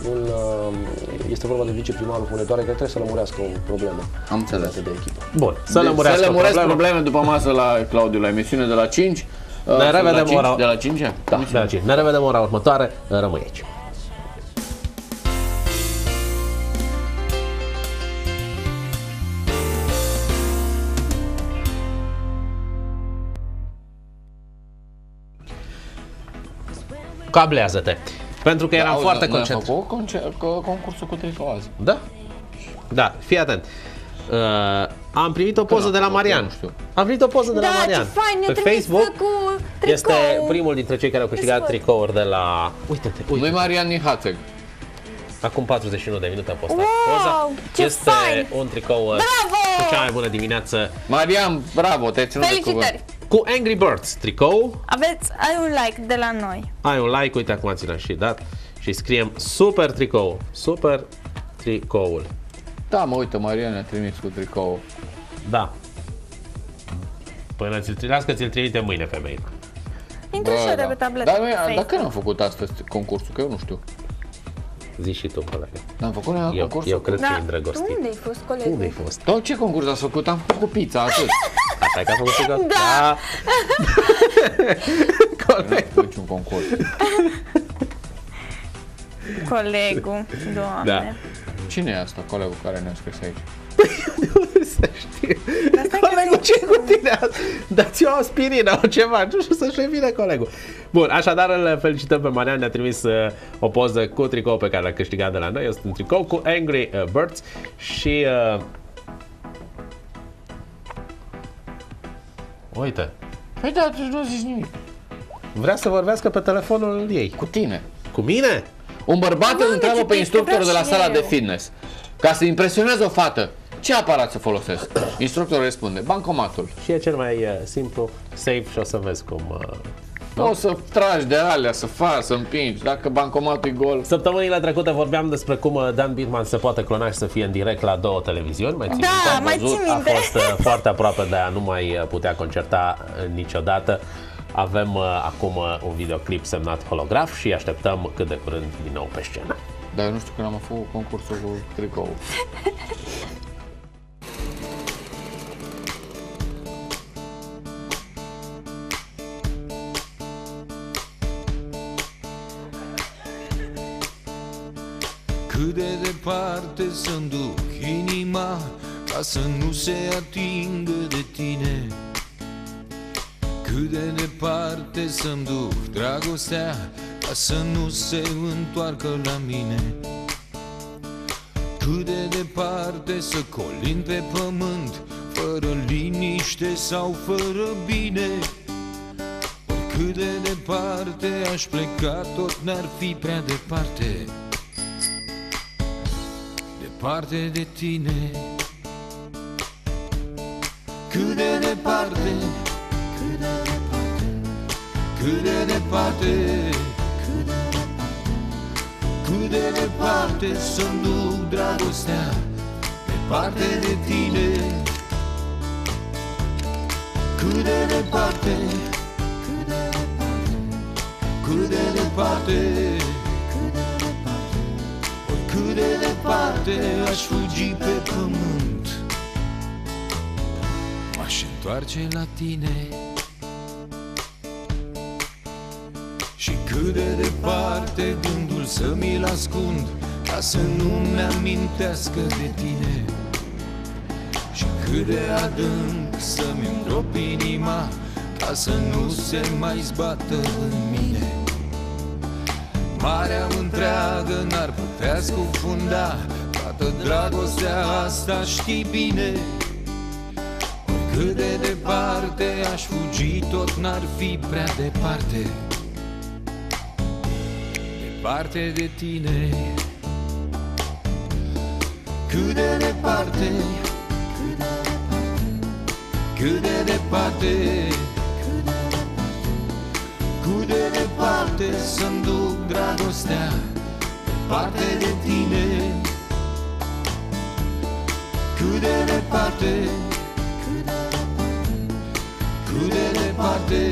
este vorba de viceprimarul Hunedoare, care trebuie să lămurească o problemă. Am înțeles. De echipă. Bun, să lămuresc probleme după masă la Claudiu, la emisiune de la 5. Ne revedem ora... De la 5? Da, de la 5. Ne revedem ora următoare. Rămâi aici. Cablează-te. Pentru că eram foarte concentrat. Concursul cu tricou azi. Da? Da, fii atent. Am primit o poză de la Marian. Am primit o poză de la Marian. Pe Facebook este primul dintre cei care au câștigat tricouri de la... Uite-te. Nu-i Marian Nihațeg. Acum 41 de minute a postat poza. Este un tricou cu cea mai bună dimineață. Marian, bravo, te-ai ținut de cuvânt. Cu Angry Birds tricou. Ai un like de la noi. Ai un like, uite acum ți l-am și dat. Și scriem super tricou. Super tricoul. Da, mă, uite, Marian ne-a trimis cu tricou. Da. Până ți-l trimească, ți-l trimite mâine pe mail. Intră și de pe tabletă. Dar când am făcut astăzi concursul? Că eu nu știu. Zici și tu, colegă. N-am făcut concursul? Eu cred că e îndrăgostit. Unde ai fost, colegă? Unde ai fost? Dar ce concurs ați făcut? Am făcut cu pizza, atât. Asta e că a făcut pizza? Da. Colegul. Un concurs. Colegul, Doamne. Da. Cine e asta, colegul care ne-a scris aici? Să știu. Colegul, ce cu tine? Dați-o o aspirină, o ceva, nu știu să-și revine colegul. Bun, așadar îl felicităm pe Marian, ne-a trimis o poză cu tricou pe care l-a câștigat de la noi. Este un tricou cu Angry Birds și... Uite. Păi da, tu nu zici nimic. Vrea să vorbească pe telefonul ei. Cu tine. Cu mine? Un bărbat îl întreabă pe instructorul de la sala de fitness. Ca să impresioneze o fată, ce aparat să folosesc? Instructorul răspunde, bancomatul. Și e cel mai simplu, safe și o să vezi cum... O să tragi de alea, să faci, să împingi, dacă bancomatul e gol. Săptămânile trecute vorbeam despre cum Dan Birman se poate clona și să fie în direct la 2 televiziuni. Mai țin minte? A fost foarte aproape de a nu mai putea concerta niciodată. Avem acum un videoclip semnat holograf și așteptăm cât de curând din nou pe scenă. Dar eu nu știu când am făcut concursul cu tricou. Cât de departe să-mi duc inima ca să nu se atingă de tine? Cât de departe să-mi duc dragostea ca să nu se întoarcă la mine? Cât de departe să colind pe pământ, fără liniște sau fără bine. Cât de departe aș pleca, tot n-ar fi prea departe, departe de tine. Cât de departe, cât de departe, cât de departe, cât de departe să-mi duc dragostea, departe de tine. Cât de departe, cât de departe, cât de departe, cât de departe aș fugi pe pământ, m-aș întoarce la tine. Și cât de departe gândul să mi-l ascund, ca să nu-mi amintească de tine. Și cât de adânc să-mi îndrop inima, ca să nu se mai zbată în mine. Marea întreagă n-ar putea scufunda toată dragostea asta, știi bine. Cât de departe aș fugi, tot n-ar fi prea departe, departe de tine. Cât de departe, cât de departe, cât de departe, cât de departe să-mi duc dragostea, departe de tine. Cât de departe, cât de departe,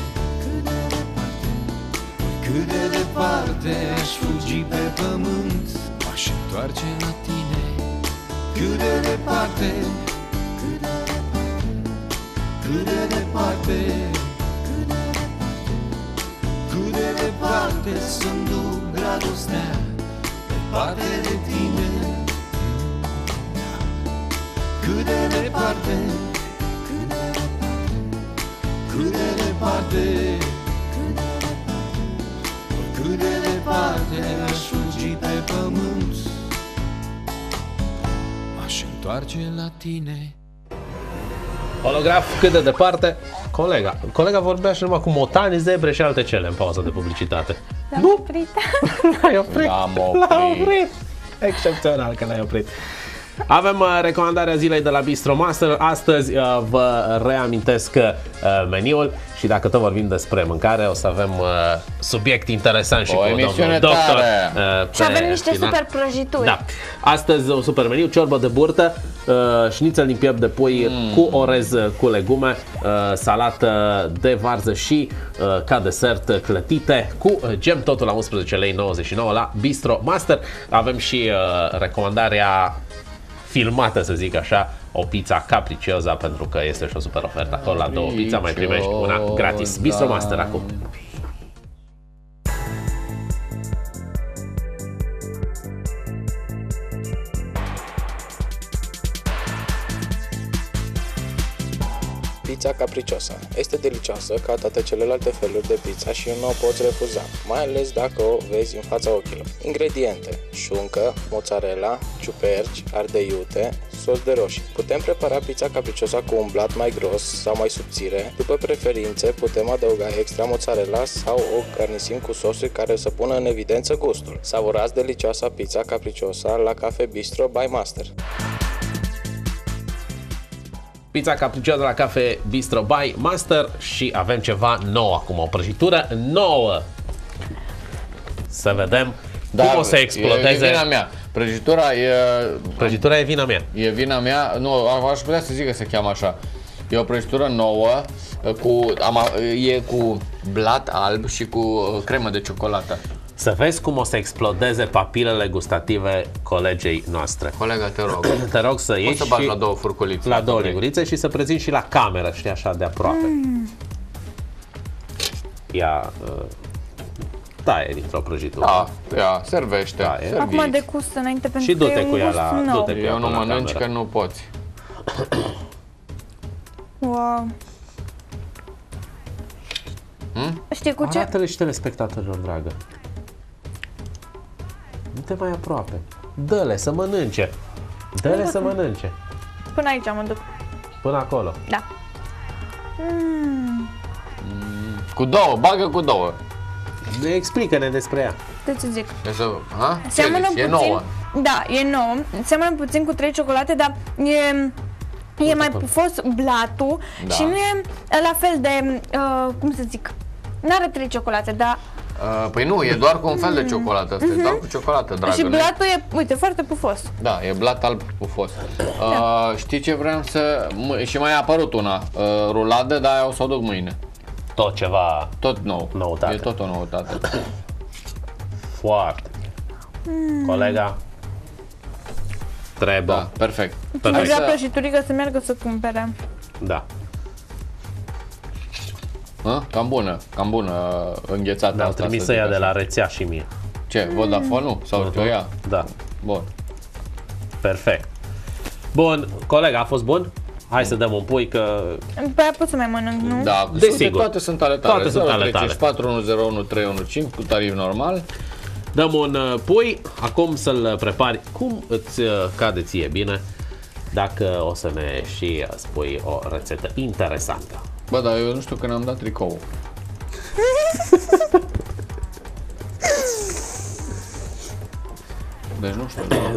cât de departe aș fugi pe pământ, m-aș întoarce la tine. Cât de departe, cât de departe, cât de departe, cât de departe să-mi duc dragostea, departe de tine. Cât de departe, cât de departe, cât de departe, cât de departe aș fugi pe pământ, m-aș întoarce la tine. Holograf, cât de departe. Colega vorbea și numai cu motani, zebre și alte cele în pauză de publicitate. L-am oprit. L-ai oprit. L-am oprit. Excepțional că l-ai oprit. Avem recomandarea zilei de la Bistro Master. Astăzi vă reamintesc meniul și dacă tot vorbim despre mâncare, o să avem subiect interesant și cu domnul doctor. Și avem niște super prăjituri. Da. Astăzi un super meniu, ciorbă de burtă, șnițel din piept de pui cu orez cu legume, salată de varză și ca desert clătite cu gem, totul la 11,99 lei la Bistro Master. Avem și recomandarea filmată, să zic așa, o pizza capriciosa, pentru că este și o super ofertă acolo. La 2 pizza mai primești una gratis. Bistro Master acum. Pizza capriciosa. Este delicioasă ca toate celelalte feluri de pizza și nu o poți refuza, mai ales dacă o vezi în fața ochilor. Ingrediente: șuncă, mozzarella, ciuperci, ardei iute, sos de roșii. Putem prepara pizza capriciosa cu un blat mai gros sau mai subțire. După preferințe, putem adăuga extra mozzarella sau o garnisim cu sosuri care să pună în evidență gustul. Savurați delicioasa pizza capriciosa la Cafe Bistro by Master. Pizza capricioasă la Cafe Bistro by Master și avem ceva nou acum, o prăjitură nouă. Să vedem cum o să explodeze. E vina mea. Prăjitura e vina mea. E vina mea. Nu, aș putea să zic că se cheamă așa. E o prăjitură nouă, e cu blat alb și cu cremă de ciocolată. Să vezi cum o să explodeze papilele gustative colegei noastre. Colega, te rog. Te rog să ieși să bagi la 2 furculițe. La 2 lingurițe și să prezinți și la cameră, știi, așa de aproape. Ia taie dintr-o prăjitură. Da, ia, servește. Acum decus înainte, pentru și că du-te e cu un ea gust la, nou. Eu nu mănânci că nu poți. Wow. Știi cu ce? Arată-le și telespectatorilor, dragă. Nu te mai aproape. Dă-le să mănânce. Dă-le să mănânce. Până aici mă duc. Până acolo. Da. Cu două, bagă cu două. Explică-ne despre ea. Ce zic? Seamănă puțin. e nouă. Da, e nouă. Seamănă puțin cu 3 ciocolate, dar e mai pufos blatul și nu e la fel de, cum să zic, n-are 3 ciocolate, dar... Păi nu, e doar cu un fel de ciocolată. Asta e doar cu ciocolată, dragă. Și blatul e, uite, foarte pufos. Da, e blat alb pufos. Știi ce vreau să... Și mai a apărut una, ruladă, dar aia o să o duc mâine. Tot ceva... Tot nou. Noutate. E tot o noutate. Foarte. Colega? Trebuie. Da, perfect. Cine vrea prăjiturică să meargă să cumpere. Da. Cam bună înghețată. Mi-au trimis să ia de la rețea și mie. Ce, Vodafone-ul? Sau ce o ia? Da. Bun. Perfect. Bun, colega, a fost bun? Hai să dăm un pui că... Pe aia pot să mai mănânc, nu? Da, desigur. Toate sunt ale tale. Toate sunt ale tale. 4101315 cu tarif normal. Dăm un pui, acum să-l prepari cum îți cade ție bine, dacă o să ne și spui o rețetă interesantă. Bă, dar eu nu știu când am dat tricou. Deci nu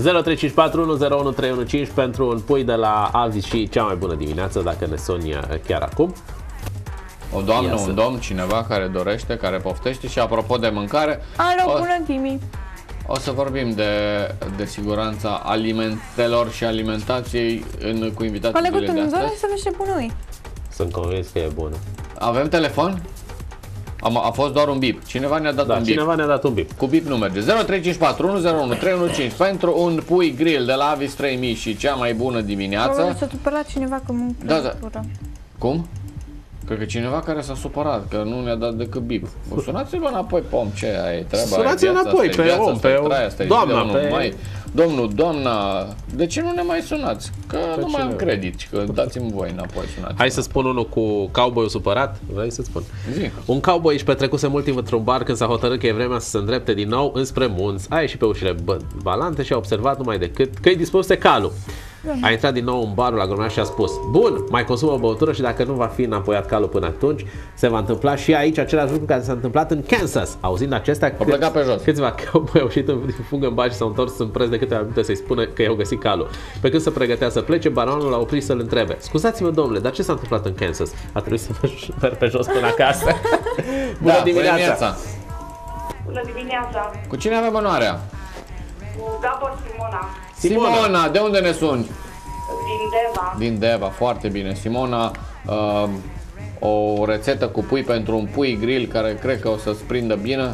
știu. 0354101315 pentru un pui de la Avis și cea mai bună dimineață, dacă ne suni chiar acum. O doamnă, un domn, cineva care dorește, care poftește și apropo de mâncare... Alo, bună Timi! O să vorbim de siguranța alimentelor și alimentației cu invitații zilei de astăzi. Colegul tău, să vezi ce bună e. Sunt convins că e bună. Avem telefon? A fost doar un bip. Cineva ne-a dat un bip. Cineva ne-a dat un bip. Cu bip nu merge. 0354101315 pentru un pui grill de la Avis 3000 și cea mai bună dimineață. S-a supărat cineva că mă da. Cum? Cred că cineva care s-a supărat, că nu ne-a dat decât bip. Sunați-vă înapoi, pom, ce e treaba? Sunați-vă înapoi, pe om, pe doamna, pe... Domnul, doamna, de ce nu ne mai sunați? Că nu mai am credit, că dați-mi voi înapoi, sunați. Hai să spun unul cu cowboy-ul supărat, vrei să spun? Zi. Un cowboy își petrecuse mult timp într-un bar când s-a hotărât că e vremea să se îndrepte din nou înspre munți. A ieșit pe ușile balante și a observat numai decât că îi dispuse calul. A intrat din nou în barul agronomat și a spus: bun, mai consumă o băutură și dacă nu va fi înapoiat calul până atunci, se va întâmpla și aici același lucru care s-a întâmplat în Kansas. Auzind acestea, câțiva cowboy au ieșit din fugă în bar și s-au întors în preț de câteva minute să-i spună că i-au găsit calul. Pe când se pregătea să plece, baronul l-a oprit să-l întrebe: scuzați-mă, domnule, dar ce s-a întâmplat în Kansas? A trebuit să merg pe jos până acasă. Bună dimineața! Bună dimineața! Cu cine avem onoarea? Cu Gabor Simona. Simona, de unde ne suni? Din Deva. Din Deva, foarte bine. Simona, o rețetă cu pui pentru un pui grill care cred că o să-ți prindă bine.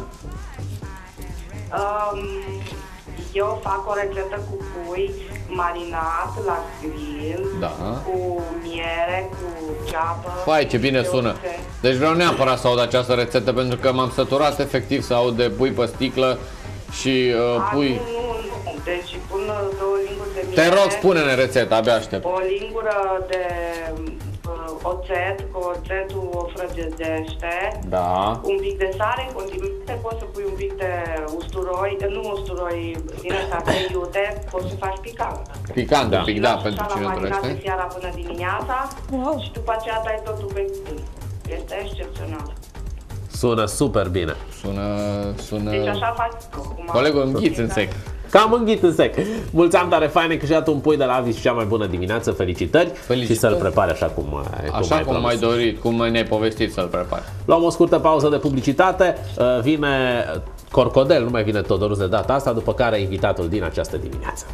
Eu fac o rețetă cu pui marinat la grill, cu miere, cu ceapă. Fai, ce bine sună! Deci vreau neapărat să aud această rețetă pentru că m-am săturat efectiv să aud de pui pe sticlă și pui... Nu. Deci pun 2 linguri de miere. Te rog, spune-ne rețeta, abia aștept. O lingură de oțet, cu oțetul o frăgezește. Da. Un pic de sare, condimente, poți să pui un pic de usturoi, nu usturoi din ăsta, de iute, poți să faci picant. Picant, un pic, da, pentru cine dorește. dorește. Seara până dimineața și după aceea dai totul pe gând. Este excepțional. Sună super bine. Sună... Deci așa faci. Colegul, înghiți în sec. Cam înghit în sec. Mulți ani tare faine, câștigat un pui de la Avis și cea mai bună dimineață. Felicitări. Și să-l prepari așa cum ai dorit, cum ne-ai povestit să-l prepari. Luăm o scurtă pauză de publicitate. Vine Corcodel, nu mai vine Todorus de data asta, după care invitatul din această dimineață.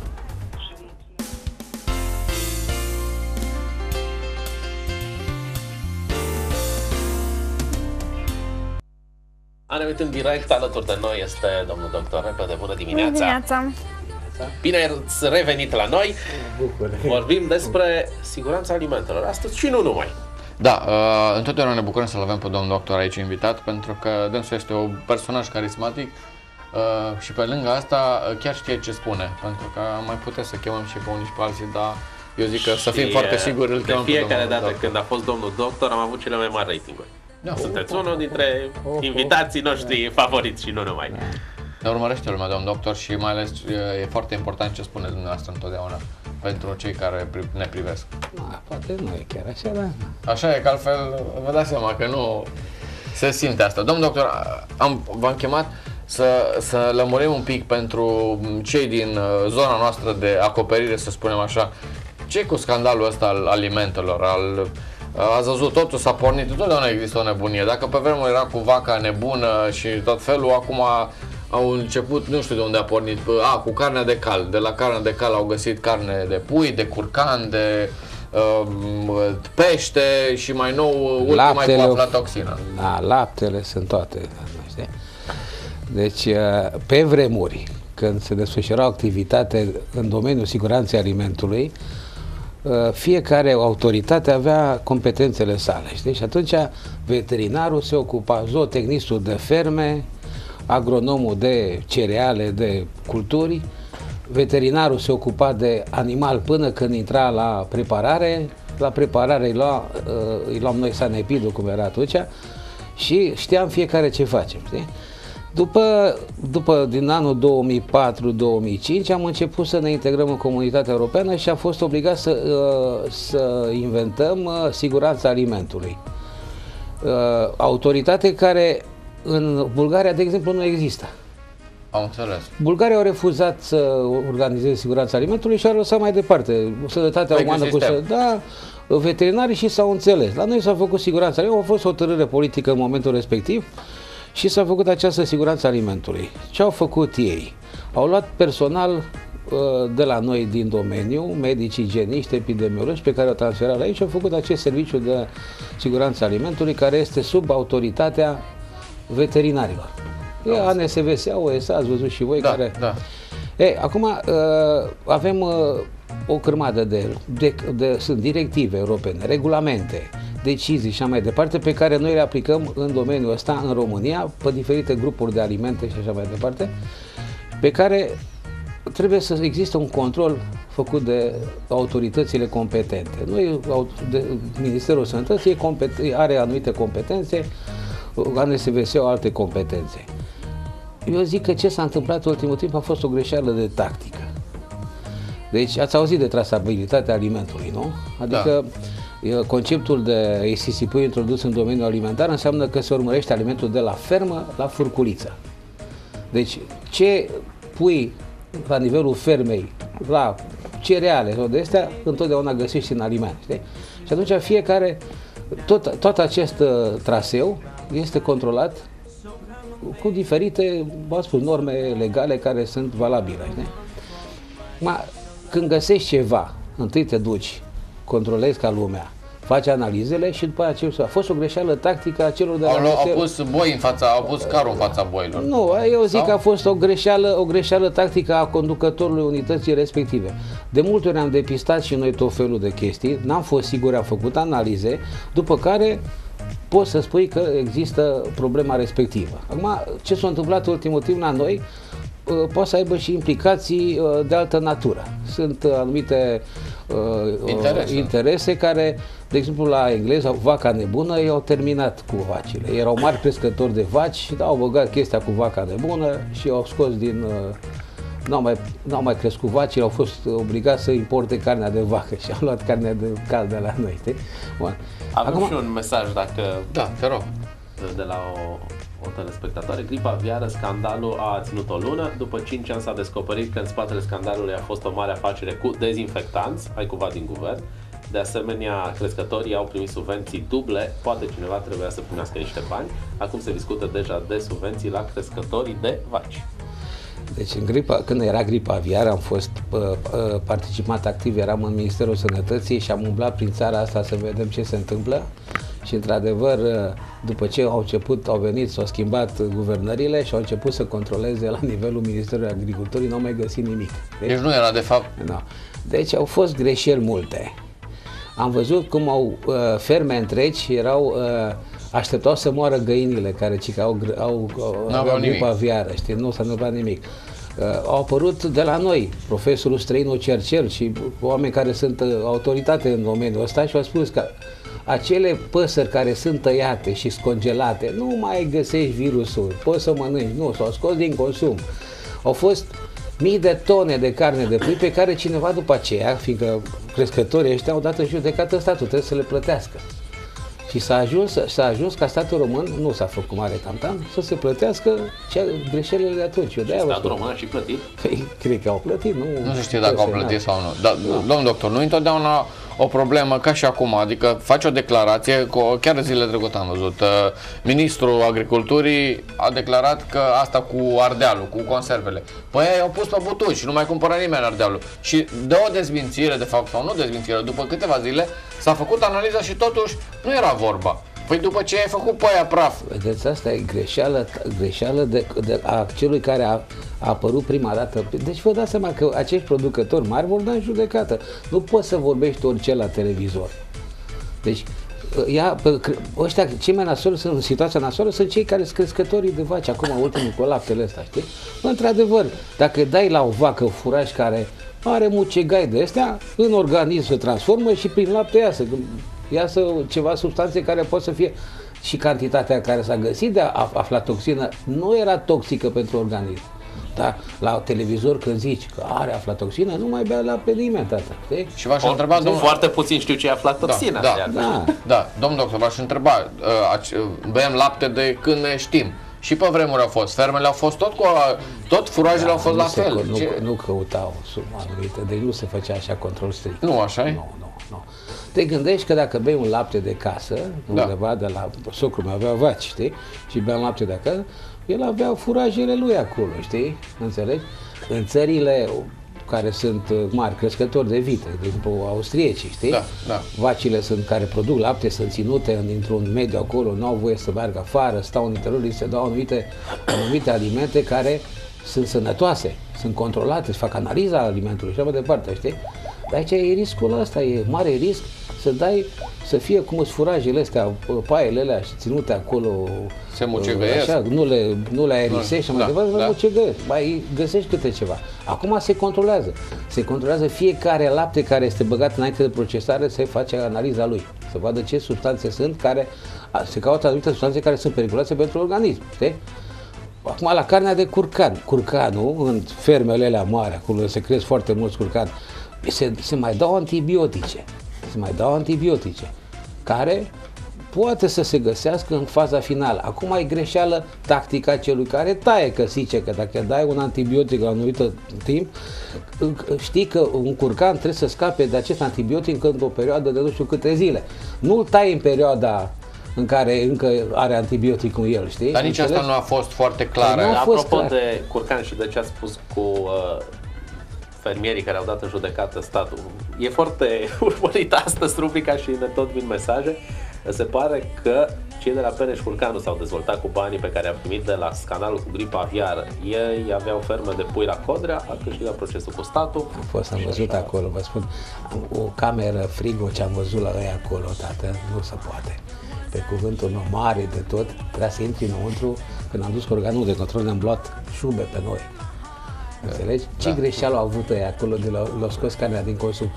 A revenit în direct, alături de noi este domnul doctor Repede. Bună dimineața! Bună dimineața! Bine ați revenit la noi! Vorbim despre siguranța alimentelor astăzi și nu numai. Da, întotdeauna ne bucurăm să-l avem pe domnul doctor aici invitat, pentru că dânsul este un personaj carismatic și pe lângă asta chiar știe ce spune, pentru că mai putem să chemăm și pe unii și pe alții, dar eu zic că să fim foarte siguri îl chemăm pe domnul fiecare dată doctor. când a fost domnul doctor am avut cele mai mari ratinguri. Sunteți unul dintre invitații noștri favoriți și nu numai. Ne urmărește lumea, domn doctor, și mai ales e foarte important ce spuneți dumneavoastră întotdeauna pentru cei care ne privesc. Poate nu e chiar așa, dar... Așa e, că altfel vă dați seama că nu se simte asta. Domn doctor, v-am chemat să lămurim un pic pentru cei din zona noastră de acoperire, să spunem așa. Ce cu scandalul ăsta al alimentelor? Ați văzut, totul s-a pornit, întotdeauna există o nebunie. Dacă pe vremuri era cu vaca nebună și tot felul, acum au început, nu știu de unde a pornit, cu carnea de cal. De la carnea de cal au găsit carne de pui, de curcan, de pește și mai nou, ultima mai cu aflatoxină. Da, laptele sunt toate. Deci, pe vremuri, când se desfășura activitate în domeniul siguranței alimentului, fiecare autoritate avea competențele sale, știi? Și atunci veterinarul se ocupa, zootehnistul de ferme, agronomul de cereale, de culturi, veterinarul se ocupa de animal până când intra la preparare. La preparare îi luam noi sanepidul, cum era atunci, și știam fiecare ce facem, știi? După din anul 2004-2005 am început să ne integrăm în comunitatea europeană și am fost obligat să inventăm siguranța alimentului. Autoritate care în Bulgaria, de exemplu, nu există. Am înțeles. Bulgaria au refuzat să organizeze siguranța alimentului și au lăsat mai departe sănătatea umană cu veterinarii și s-au înțeles. La noi s-a făcut siguranța alimentului, a fost o hotărâre politică în momentul respectiv și s-a făcut această siguranță alimentului. Ce au făcut ei? Au luat personal de la noi din domeniu, medici, igieniști, epidemiologi, pe care au transferat la aici și au făcut acest serviciu de siguranță alimentului care este sub autoritatea veterinarilor. E ANSVS, OSA, ați văzut și voi care... Da. Acum avem o cârmadă sunt directive europene, regulamente, decizii și așa mai departe, pe care noi le aplicăm în domeniul ăsta, în România, pe diferite grupuri de alimente și așa mai departe, pe care trebuie să existe un control făcut de autoritățile competente. Noi, Ministerul Sănătății are anumite competențe, ANSVS-ul alte competențe. Eu zic că ce s-a întâmplat în ultimul timp a fost o greșeală de tactică. Deci ați auzit de trasabilitatea alimentului, nu? Adică conceptul de SCCP introdus în domeniul alimentar înseamnă că se urmărește alimentul de la fermă la furculiță. Deci ce pui la nivelul fermei, la cereale sau de astea, întotdeauna găsești în aliment. Știi? Și atunci fiecare, tot acest traseu este controlat cu diferite, v-am spus, norme legale care sunt valabile. Când găsești ceva, întâi te duci, controlezi ca lumea, faci analizele și după aceea a fost o greșeală tactică a celor de la Au pus boi în fața, au pus carul în fața boilor. Nu, eu zic că a fost o greșeală tactică a conducătorului unității respective. De multe ori am depistat și noi tot felul de chestii, n-am fost sigur, am făcut analize, după care poți să spui că există problema respectivă. Acum, ce s-a întâmplat ultimul timp la noi, poate să aibă și implicații de altă natură. Sunt anumite interese care, de exemplu, la engleză, vaca nebună, ei au terminat cu vacile. Erau mari crescători de vaci, au băgat chestia cu vaca nebună și au scos din... N-au mai crescut vacile, au fost obligați să importe carnea de vacă și au luat carnea de cal de la noi. Bun. Avem și un mesaj, dacă... Da, te rog. De la o telespectatoare. Gripa aviară, scandalul a ținut o lună. După 5 ani s-a descoperit că în spatele scandalului a fost o mare afacere cu dezinfectanți, ai cumva din guvern. De asemenea, crescătorii au primit subvenții duble, poate cineva trebuia să primească niște bani. Acum se discută deja de subvenții la crescătorii de vaci. Deci când era gripa aviară am fost participat activ, eram în Ministerul Sănătății și am umblat prin țara asta să vedem ce se întâmplă și într-adevăr după ce au venit, s-au schimbat guvernările și au început să controleze la nivelul Ministerului Agriculturii, nu au mai găsit nimic. Deci nu era de fapt? Nu. Deci au fost greșeli multe. Am văzut cum ferme întregi așteptau să moară găinile care au gripa aviară, știi? Nu s-a întâmplat nimic. Au apărut de la noi profesorul Străinu Cercel și oameni care sunt autoritate în domeniul ăsta și au spus că acele păsări care sunt tăiate și scongelate, nu mai găsești virusul, poți să mănânci, nu, s-au scos din consum. Au fost mii de tone de carne de pui pe care cineva după aceea, fiindcă crescătorii ăștia au dat în judecată statul, trebuie să le plătească. Și s-a ajuns ca statul român, nu s-a făcut mare tamtam, să se plătească greșelile de atunci. Statul român a și plătit? Păi, cred că au plătit, nu? Nu se știe dacă au plătit sau nu. Dar, domnul doctor, nu întotdeauna o problemă ca și acum, adică faci o declarație, chiar zilele trecute am văzut, ministrul agriculturii a declarat că asta cu ardealul, cu conservele, păi ei au pus pe butuci și nu mai cumpără nimeni ardealul. Și de o dezmințire, de fapt, sau nu dezmințire, după câteva zile s-a făcut analiza și totuși nu era vorba. Păi după ce ai făcut pe aia praf. Vedeți, asta e greșeală a celui care a apărut prima dată. Deci vă dați seama că acești producători mari vor da în judecată. Nu poți să vorbești orice la televizor. Deci, ăștia, cei mai nasoli sunt în situația nasolă sunt cei care sunt crescătorii de vaci, acum ultimul cu laptele ăsta, știi? Într-adevăr, dacă dai la o vacă furaj care are mucegai de astea, în organism se transformă și prin lapte iasă ceva substanțe care pot să fie și cantitatea care s-a găsit de aflatoxină nu era toxică pentru organism. Da? La televizor când zici că are aflatoxină, nu mai bea lapte nimeni, tata. Știi? Și v-aș întreba, foarte puțin știu ce e aflatoxina. Da, domnul doctor, v-aș întreba, bem lapte de când ne știm. Și pe vremuri au fost, fermele au fost tot furajele au fost la fel. Nu căutau sub anumite, deci nu se făcea așa control strict. Nu, așa e? Nu. Te gândești că dacă bei un lapte de casă, undeva de la socrul meu avea vaci, știi? Și beam lapte de acasă, el avea furajele lui acolo, știi? Înțelegi? În țările care sunt mari crescători de vite, de exemplu austrieci, știi? Da. Vacile care produc lapte sunt ținute într-un mediu acolo, nu au voie să meargă afară, stau în interior, li se dau anumite alimente care sunt sănătoase, sunt controlate, își fac analiza alimentului și așa mai departe, știi? Dar aici e riscul ăsta, e mare risc să fie cum îți furajele astea, paiele alea ținute acolo, se mucegăiesc, așa, nu le aerisești și mai departe, mucegăiesc, mai găsești câte ceva. Acum se controlează fiecare lapte care este băgat înainte de procesare, se face analiza lui, să vadă ce substanțe sunt se caută anumite substanțe care sunt periculoase pentru organism, știi? Acum la carnea de curcan, curcanul în fermele alea mari, acolo se cresc foarte mulți curcani, se mai dau antibiotice, care poate să se găsească în faza finală. Acum e greșeală tactica celui care taie, că zice că dacă dai un antibiotic la un anumit timp, știi că un curcan trebuie să scape de acest antibiotic în o perioadă de nu știu câte zile. Nu-l tai în perioada în care încă are antibioticul el, știi? Dar nici asta nu a fost foarte clară. Apropo de curcan și de ce a spus cu fermierii care au dat în judecată statul, e foarte urmărită astăzi rubrica și ne tot vin mesaje. Se pare că cei de la Peneș Curcanu s-au dezvoltat cu banii pe care au primit de la scandalul cu gripa aviară. Ei aveau fermă de pui la Codrea, a câștigat procesul cu statul. Am văzut acolo, vă spun, o cameră frigo ce am văzut la ei acolo, tată, nu se poate. Pe cuvântul meu mare de tot, trebuia să intri înăuntru, când am dus cu organul de control, ne-am luat șube pe noi. Înțelegi? Ce greșeală au avut ei acolo de l-au scos carnea din consum?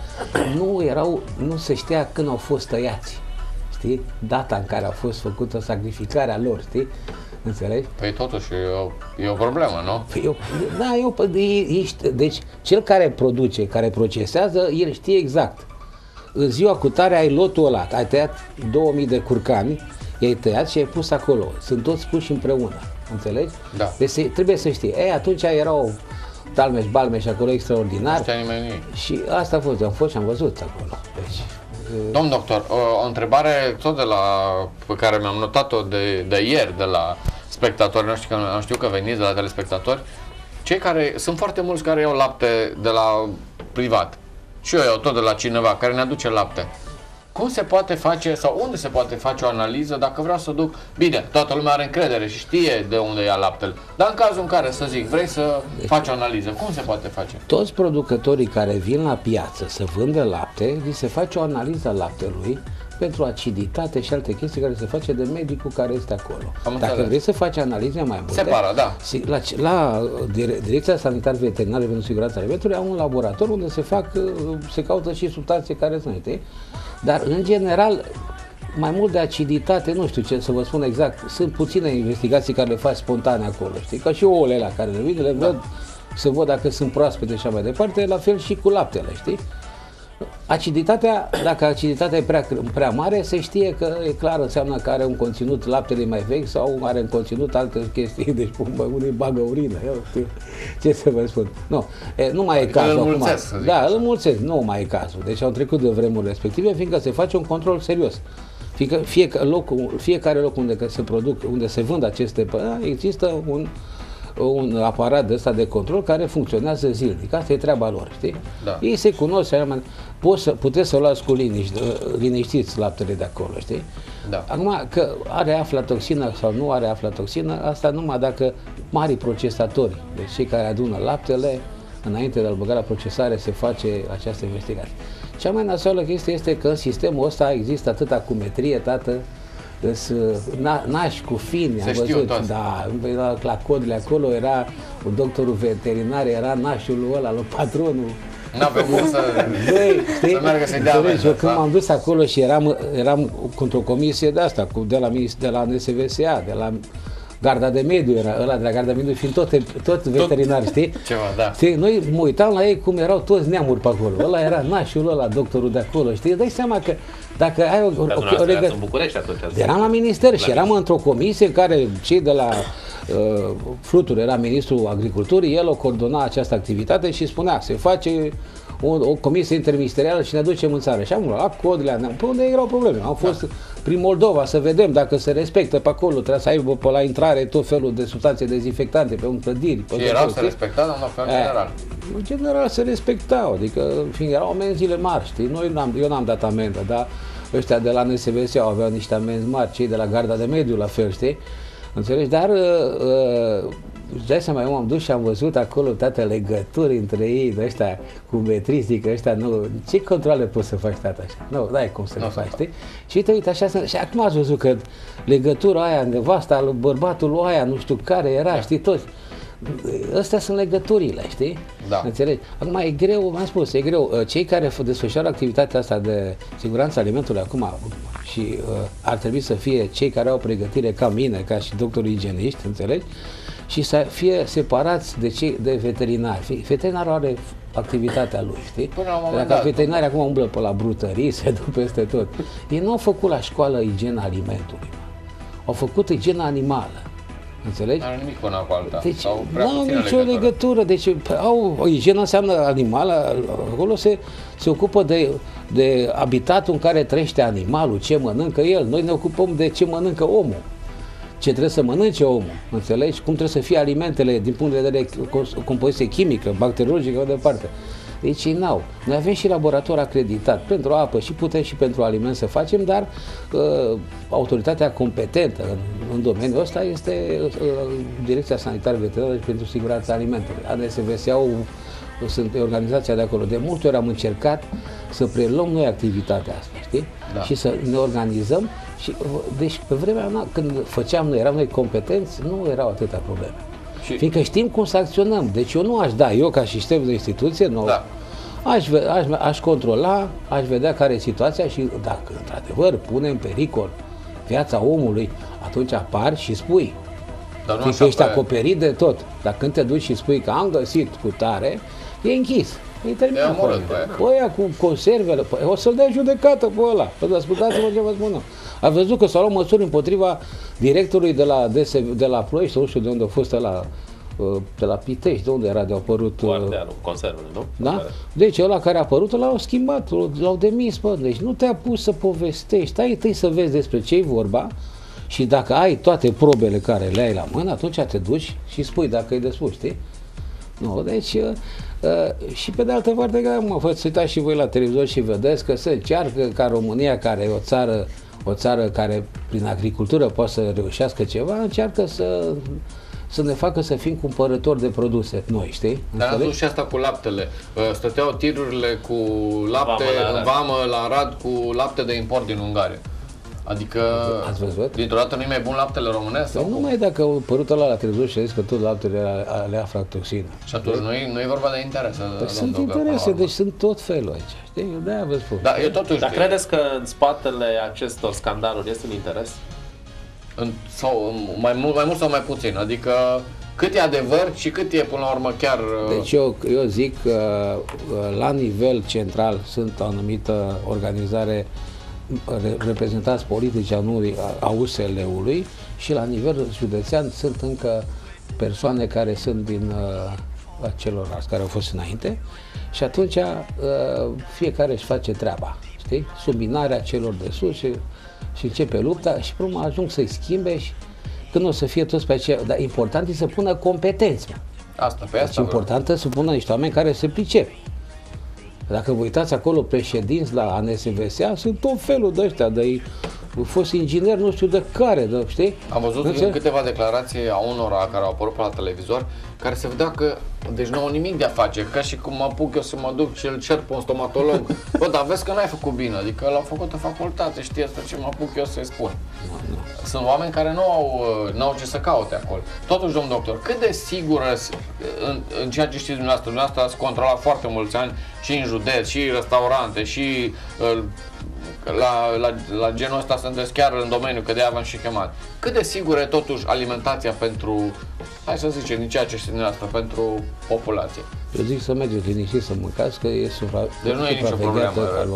Nu se știa când au fost tăiați. Știi? Data în care a fost făcută sacrificarea lor, știi? Înțelegi? Păi totuși e o problemă, nu? Deci cel care produce, care procesează, el știe exact. În ziua cu tare ai lotul ăla, ai tăiat 2000 de curcani, i-ai tăiat și ai pus acolo. Sunt toți puși împreună. Înțelegi? Da. Deci trebuie să știi. Atunci erau talmeș acolo extraordinar. Nu știa nimeni. Și asta a fost. Am fost și am văzut acolo. Deci, domn doctor, o întrebare tot pe care mi-am notat-o de ieri de la spectatori noștri, că am știut că veniți de la telespectatori. Sunt foarte mulți care iau lapte de la privat. Și eu iau tot de la cineva care ne aduce lapte. Cum se poate face sau unde se poate face o analiză dacă vreau să duc? Bine, toată lumea are încredere și știe de unde ia laptele. Dar în cazul în care, să zic, vrei să faci o analiză, cum se poate face? Toți producătorii care vin la piață să vândă lapte, li se face o analiză a laptelui pentru aciditate și alte chestii care se face de medicul care este acolo. Dacă vrei să faci analize mai multe, separat, da. La Direcția Sanitar Veterinară pentru Siguranța Alimentelor au un laborator unde se caută și substanțe care sunt. Dar în general mai mult de aciditate, nu știu ce să vă spun exact, sunt puține investigații care le fac spontane acolo, știi, ca și ouăle alea care le vin, le văd, să văd dacă sunt proaspete și așa mai departe, la fel și cu laptele, știi? Aciditatea, dacă aciditatea e prea mare, se știe că e clar, înseamnă că are un conținut laptele mai vechi sau are un conținut alte chestii, deci unii bagă urină, eu știu ce să vă spun. Nu mai e cazul acum. Da, îl înmulțesc, nu mai e cazul. Deci au trecut de vremurile respective, fiindcă se face un control serios. Fiindcă fiecare loc unde se produc, unde se vând aceste există un aparat de ăsta de control care funcționează zilnic. Asta e treaba lor, știi? Da. Ei se cunosc, puteți să o luați cu liniștiți laptele de acolo, știi? Da. Acum, că are aflatoxină sau nu are aflatoxină, asta numai dacă mari procesatori, deci cei care adună laptele, înainte de a-l băga la procesare, se face această investigație. Cea mai nasoală chestie este că în sistemul ăsta există atâta cumetrie, nași cu fini, am văzut, da, la codele acolo era un doctorul veterinar, era nașul ăla, lui patronul. N-avea cum să meargă să-i dea amendă. Eu când m-am dus acolo și eram într-o comisie de asta, de la NSVSA, de la Garda de Mediu, era ăla de la Garda de Mediu, fiind tot veterinar, știi? Ceva, da. Știi? Noi mă uitam la ei cum erau toți neamuri pe acolo. Ăla era nașul ăla, doctorul de acolo, știi? Dai seama că dacă ai o legătură... în București atunci. Eram la minister și eram într-o comisie în care cei de la Fluturi, era ministrul agriculturii, el o coordona această activitate și spunea, se face o comisie interministerială și ne ducem în țară. Și am luat codele, pe unde erau probleme. Am fost prin Moldova să vedem dacă se respectă pe acolo, trebuie să aibă pe la intrare tot felul de substanțe dezinfectante pe un clădiri. Și erau să respecta, dar în general? În general se respectau, adică fiindcă erau amenziile mari, știi? Eu n-am dat amendă, dar ăștia de la NSVS aveau niște amenzi mari, cei de la Garda de Mediu la fel, știi? Înțelegi? Dar își dai seama, eu m-am dus și am văzut acolo toate legături între ei, de ăștia cu metristică, ăștia nu... Ce controle poți să faci, tata, așa? Nu, n-ai cum să le faci, știi? Și uite, așa, și acum ați văzut că legătura aia, nevasta lui bărbatul lui aia, nu știu care era, știi, toți. Astea sunt legăturile, știi? Da. Înțelegi? Acum e greu, v-am spus, e greu. Cei care desfășoară activitatea asta de siguranță alimentului acum și ar trebui să fie cei care au pregătire ca mine, ca și doctorii igieniști, înțelegi? Și să fie separați de veterinari. Veterinarul are activitatea lui, știi? Dacă veterinarii acum umblă pe la brutării, se duc peste tot. Ei nu au făcut la școală igiena alimentului. Au făcut igiena animală. Înțelegi? Nu are nimic cu una cu alta. Deci nu au nicio legătură. Deci o igienă înseamnă animală, acolo se ocupă de habitatul în care trăiește animalul, ce mănâncă el. Noi ne ocupăm de ce mănâncă omul. Ce trebuie să mănânce omul, înțelegi? Cum trebuie să fie alimentele din punct de vedere compoziție chimică, bacteriologică, de departe. Deci ei n-au. Noi avem și laborator acreditat pentru apă și putem și pentru aliment să facem, dar autoritatea competentă în domeniul ăsta este Direcția Sanitară Veterinară și pentru Siguranța Alimentelor. ANSVS-ul sunt organizația de acolo. De multe ori am încercat să preluăm noi activitatea asta, știi? Da. Și să ne organizăm. Și, deci, pe vremea când făceam noi, eram noi competenți, nu erau atâtea probleme. Fiindcă știm cum să acționăm. Deci eu nu aș da, eu ca și șef de instituție, nu, da. aș controla, aș vedea care e situația și dacă într-adevăr pune în pericol viața omului, atunci apar și spui. Fiindcă ești acoperit de tot. Dar când te duci și spui că am găsit cu tare, e închis. E terminat. Ăia cu conservele, o să-l dai judecată pe ăla. Păi ascultați-mă ce vă spun. A văzut că s-au luat măsuri împotriva directorului de la Ploiești, nu știu de unde a fost ăla, de la Pitești, de unde era de apărut... Guardeanul, conservele, nu? Da? Deci ăla care a apărut, l-au schimbat, l-au demis, bă. Deci nu te-a pus să povestești, stai întâi să vezi despre ce-i vorba și dacă ai toate probele care le ai la mână, atunci te duci și spui dacă e de spus, știi? Nu, deci... și pe de altă parte, să uitați și voi la televizor și vedeți că se încearcă ca România, care e o țară care prin agricultură poate să reușească ceva, încearcă să ne facă să fim cumpărători de produse noi, știi? Dar am spus și asta cu laptele. Stăteau tirurile cu lapte în vamă la Arad cu lapte de import din Ungaria. Adică, ați văzut? dintr-o dată nu-i mai bun laptele românesc? Sau Nu mai e dacă au părut ăla la televizor și a zis că tot laptele ale aflatoxină. Și atunci nu e vorba de interese. Păi sunt interese, deci sunt tot felul aici. Știi? De-aia vă spun. Da, eu totuși... Dar credeți că în spatele acestor scandaluri este un interes? Sau mai mult sau mai puțin? Adică cât e adevăr și cât e până la urmă chiar... Deci eu zic că la nivel central sunt o anumită organizare, reprezentanți politici a USL-ului, și la nivel județean sunt încă persoane care sunt din celorlalți care au fost înainte, și atunci fiecare își face treaba, știi? Subminarea celor de sus și începe lupta și până ajung să-i schimbe și când o să fie toți pe aceea, dar important e să pună competenți. Asta, pe asta. Deci important e să pună niște oameni care se pricep. Dacă vă uitați acolo președinți la ANSVSA, sunt tot felul de ăștia, au fost inginer nu știu de care, știi? Am văzut în câteva declarații a unora care au apărut pe la televizor, care se vedea că, deci nu au nimic de a face, ca și cum mă apuc eu să mă duc și îl cer pe un stomatolog. Bă, dar vezi că n-ai făcut bine, adică l-au făcut în facultate, știi asta ce mă apuc eu să-i spun. Sunt oameni care nu au ce să caute acolo. Totuși, domn doctor, cât de sigură în ceea ce știți dumneavoastră ați controlat foarte mulți ani și în județ, și restaurante, și la genul ăsta sunteți chiar în domeniu, că de-aia v-am și chemat. Cât de sigură e totuși alimentația pentru, hai să zicem, din ceea ce știți dumneavoastră, pentru populație? Eu zic să mergeți liniștit să mâncați, că e deci nu e nicio problemă.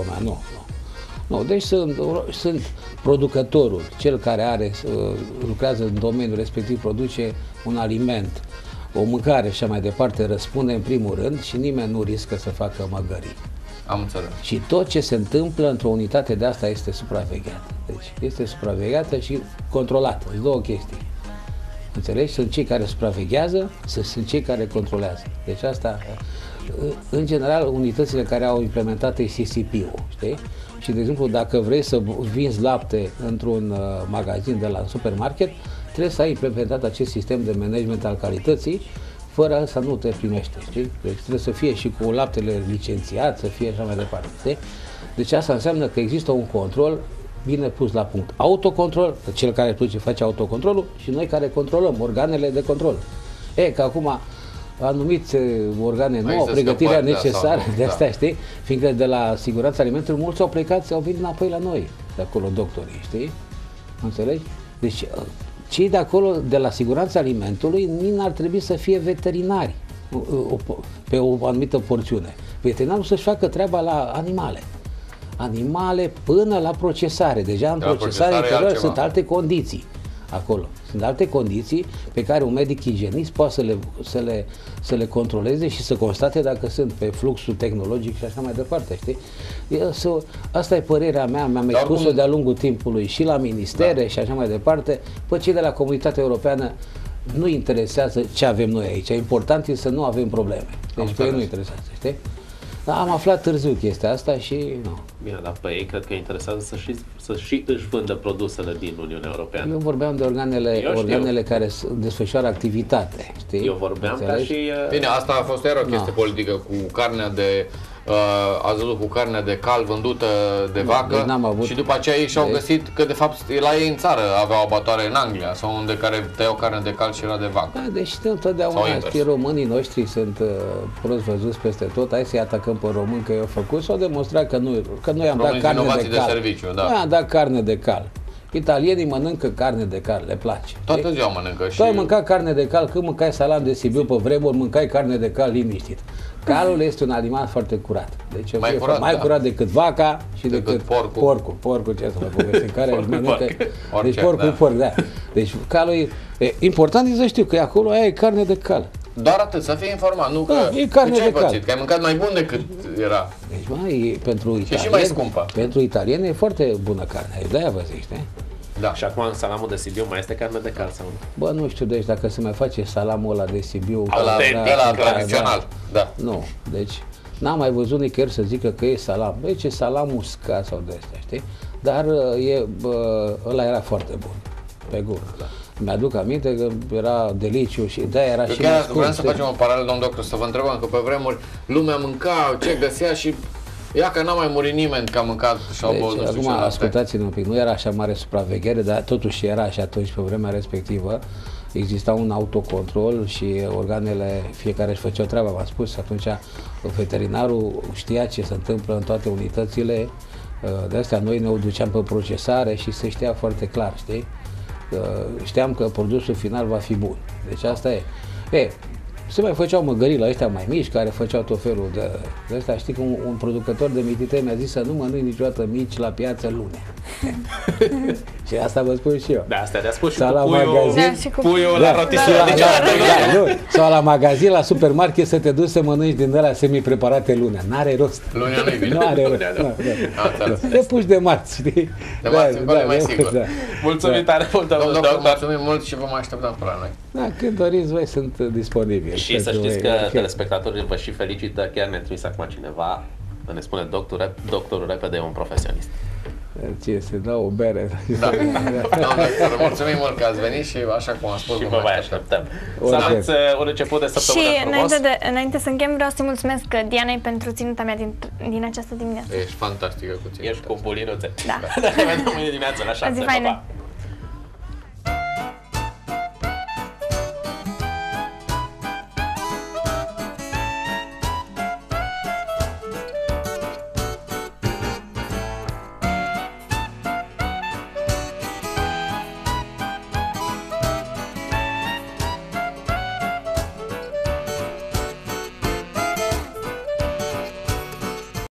Nu, deci sunt producătorul, cel care lucrează în domeniul respectiv, produce un aliment, o mâncare și așa mai departe, răspunde în primul rând și nimeni nu riscă să facă măgării. Am înțeles. Și tot ce se întâmplă într-o unitate de asta este supravegheată. Deci este supravegheată și controlată. Sunt două chestii. Înțelegi? Sunt cei care supraveghează, sunt cei care controlează. Deci asta, în general, unitățile care au implementat CCP-ul, știi? Și, de exemplu, dacă vrei să vinzi lapte într-un magazin de la supermarket, trebuie să ai implementat acest sistem de management al calității, fără să nu te primește, știi? Deci trebuie să fie și cu laptele licențiat, să fie așa mai departe, știi? Deci asta înseamnă că există un control bine pus la punct. Autocontrol, cel care face autocontrolul, și noi care controlăm, organele de control. Că acum anumite organe nu au pregătirea necesară de asta, știi? Fiindcă de la siguranța alimentelor mulți au plecat, au venit înapoi la noi, de acolo doctorii, știi? Înțelegi? Deci cei de acolo, de la siguranța alimentului, nici n-ar trebui să fie veterinari pe o anumită porțiune. Veterinarul să-și facă treaba la animale până la procesare. Deja în procesare interior sunt alte condiții acolo. Sunt alte condiții pe care un medic igienist poate să le controleze și să constate dacă sunt pe fluxul tehnologic și așa mai departe, știi? Asta e părerea mea, mi-am expus-o de-a lungul timpului și la ministere și așa mai departe. Pe cei de la Comunitatea Europeană nu interesează ce avem noi aici. Important este să nu avem probleme. Deci pe ei nu interesează, știi? Dar am aflat târziu chestia asta și nu. Bine, dar pe ei cred că interesează să și își vândă produsele din Uniunea Europeană. Eu vorbeam de organele care desfășoară activitate, știi? Eu vorbeam ca și... Bine, asta a fost iar o chestie politică cu carnea de... ați văzut cu carnea de cal vândută de vacă și după aceea ei și-au găsit că de fapt la ei în țară aveau abatoare în Anglia sau unde care tăiau carne de cal și era de vacă. Da, deci întotdeauna știi, românii noștri sunt prost văzuți peste tot, hai să-i atacăm pe români că i-au făcut, s-au demonstrat că nu i-am dat carne de cal. Serviciu, da. Nu i-am dat carne de cal. Italienii mănâncă carne de cal, le place. Toată ziua mănâncă și... Tu ai mâncat carne de cal, când mâncai salam de Sibiu pe vremuri, mâncai carne de cal liniștit. Calul este un animal foarte curat. Deci mai curat decât vaca și decât porcul. Porcul, ce să mă povestim, care își mănâncă. Deci porc, da. Deci calul e important să știu că acolo aia e carne de cal. Doar atât, să fii informat, nu că e carne ce ai de cal. Că ai mâncat mai bun decât era. Deci pentru italieni, și mai scumpă. Pentru italieni e foarte bună carne, de-aia vă zic, știi? Da. Și acum în salamul de Sibiu mai este carne de cal sau nu? Bă, nu știu, deci dacă se mai face salamul ăla de Sibiu... Ăla tradițional, da. Nu, deci n-am mai văzut nicăieri să zică că e salam. Deci e salam uscat sau de astea, știi? Dar ăla era foarte bun, pe gură. Da. Mi-aduc aminte că era deliciu și de-aia era și mai scump. Vreau să facem o paralelă, domn doctor, să vă întrebăm că pe vremuri lumea mânca ce găsea și Ia că n-a mai murit nimeni că a mâncat și a băut, nu știu acum ce lapte. ascultați-ne un pic, nu era așa mare supraveghere, dar totuși era și atunci, pe vremea respectivă, exista un autocontrol și organele, fiecare își făceau treaba, v-am spus, atunci veterinarul știa ce se întâmplă în toate unitățile, de astea noi ne o duceam pe procesare și se știa foarte clar, știi? Știam că produsul final va fi bun, deci asta e. Se mai făceau măgării la ăștia mai mici, care făceau tot felul de astea. Știi că un producător de mititei mi-a zis să nu mănânc niciodată mici la piață lunea. Și asta vă spun și eu. Da, asta le-a spus și sau cu la puiul, magazin, puiul la rotisserie. sau la magazin, la supermarket să te duci să mănânci din alea semi-preparate lunea. N-are rost. Lunea nu-i bine. Nu are rost. Te puși de marți, știi? De marți încolo e mai sigur. Mulțumim tare mult, domnul doctor. Mulțumim mult și vă mai așteptăm pe la noi. Da, când doriți voi, sunt disponibili. Și să știți că telespectatorii vă și felicită, chiar ne-a trimis acum cineva, ne spune doctorul repede e un profesionist. Ce, se dă o bere. Da. Mulțumim mult că ați venit și așa cum am spus, și vă mai așteptăm. Să aveți un început de săptămână frumos. Și înainte să încheiem, vreau să-i mulțumesc Dianei pentru ținuta mea din această dimineață. Ești fantastică cu ținuta. Ești cu bulinuțe. Da. Ne vedem mâine dimineață la 7. Zi faină.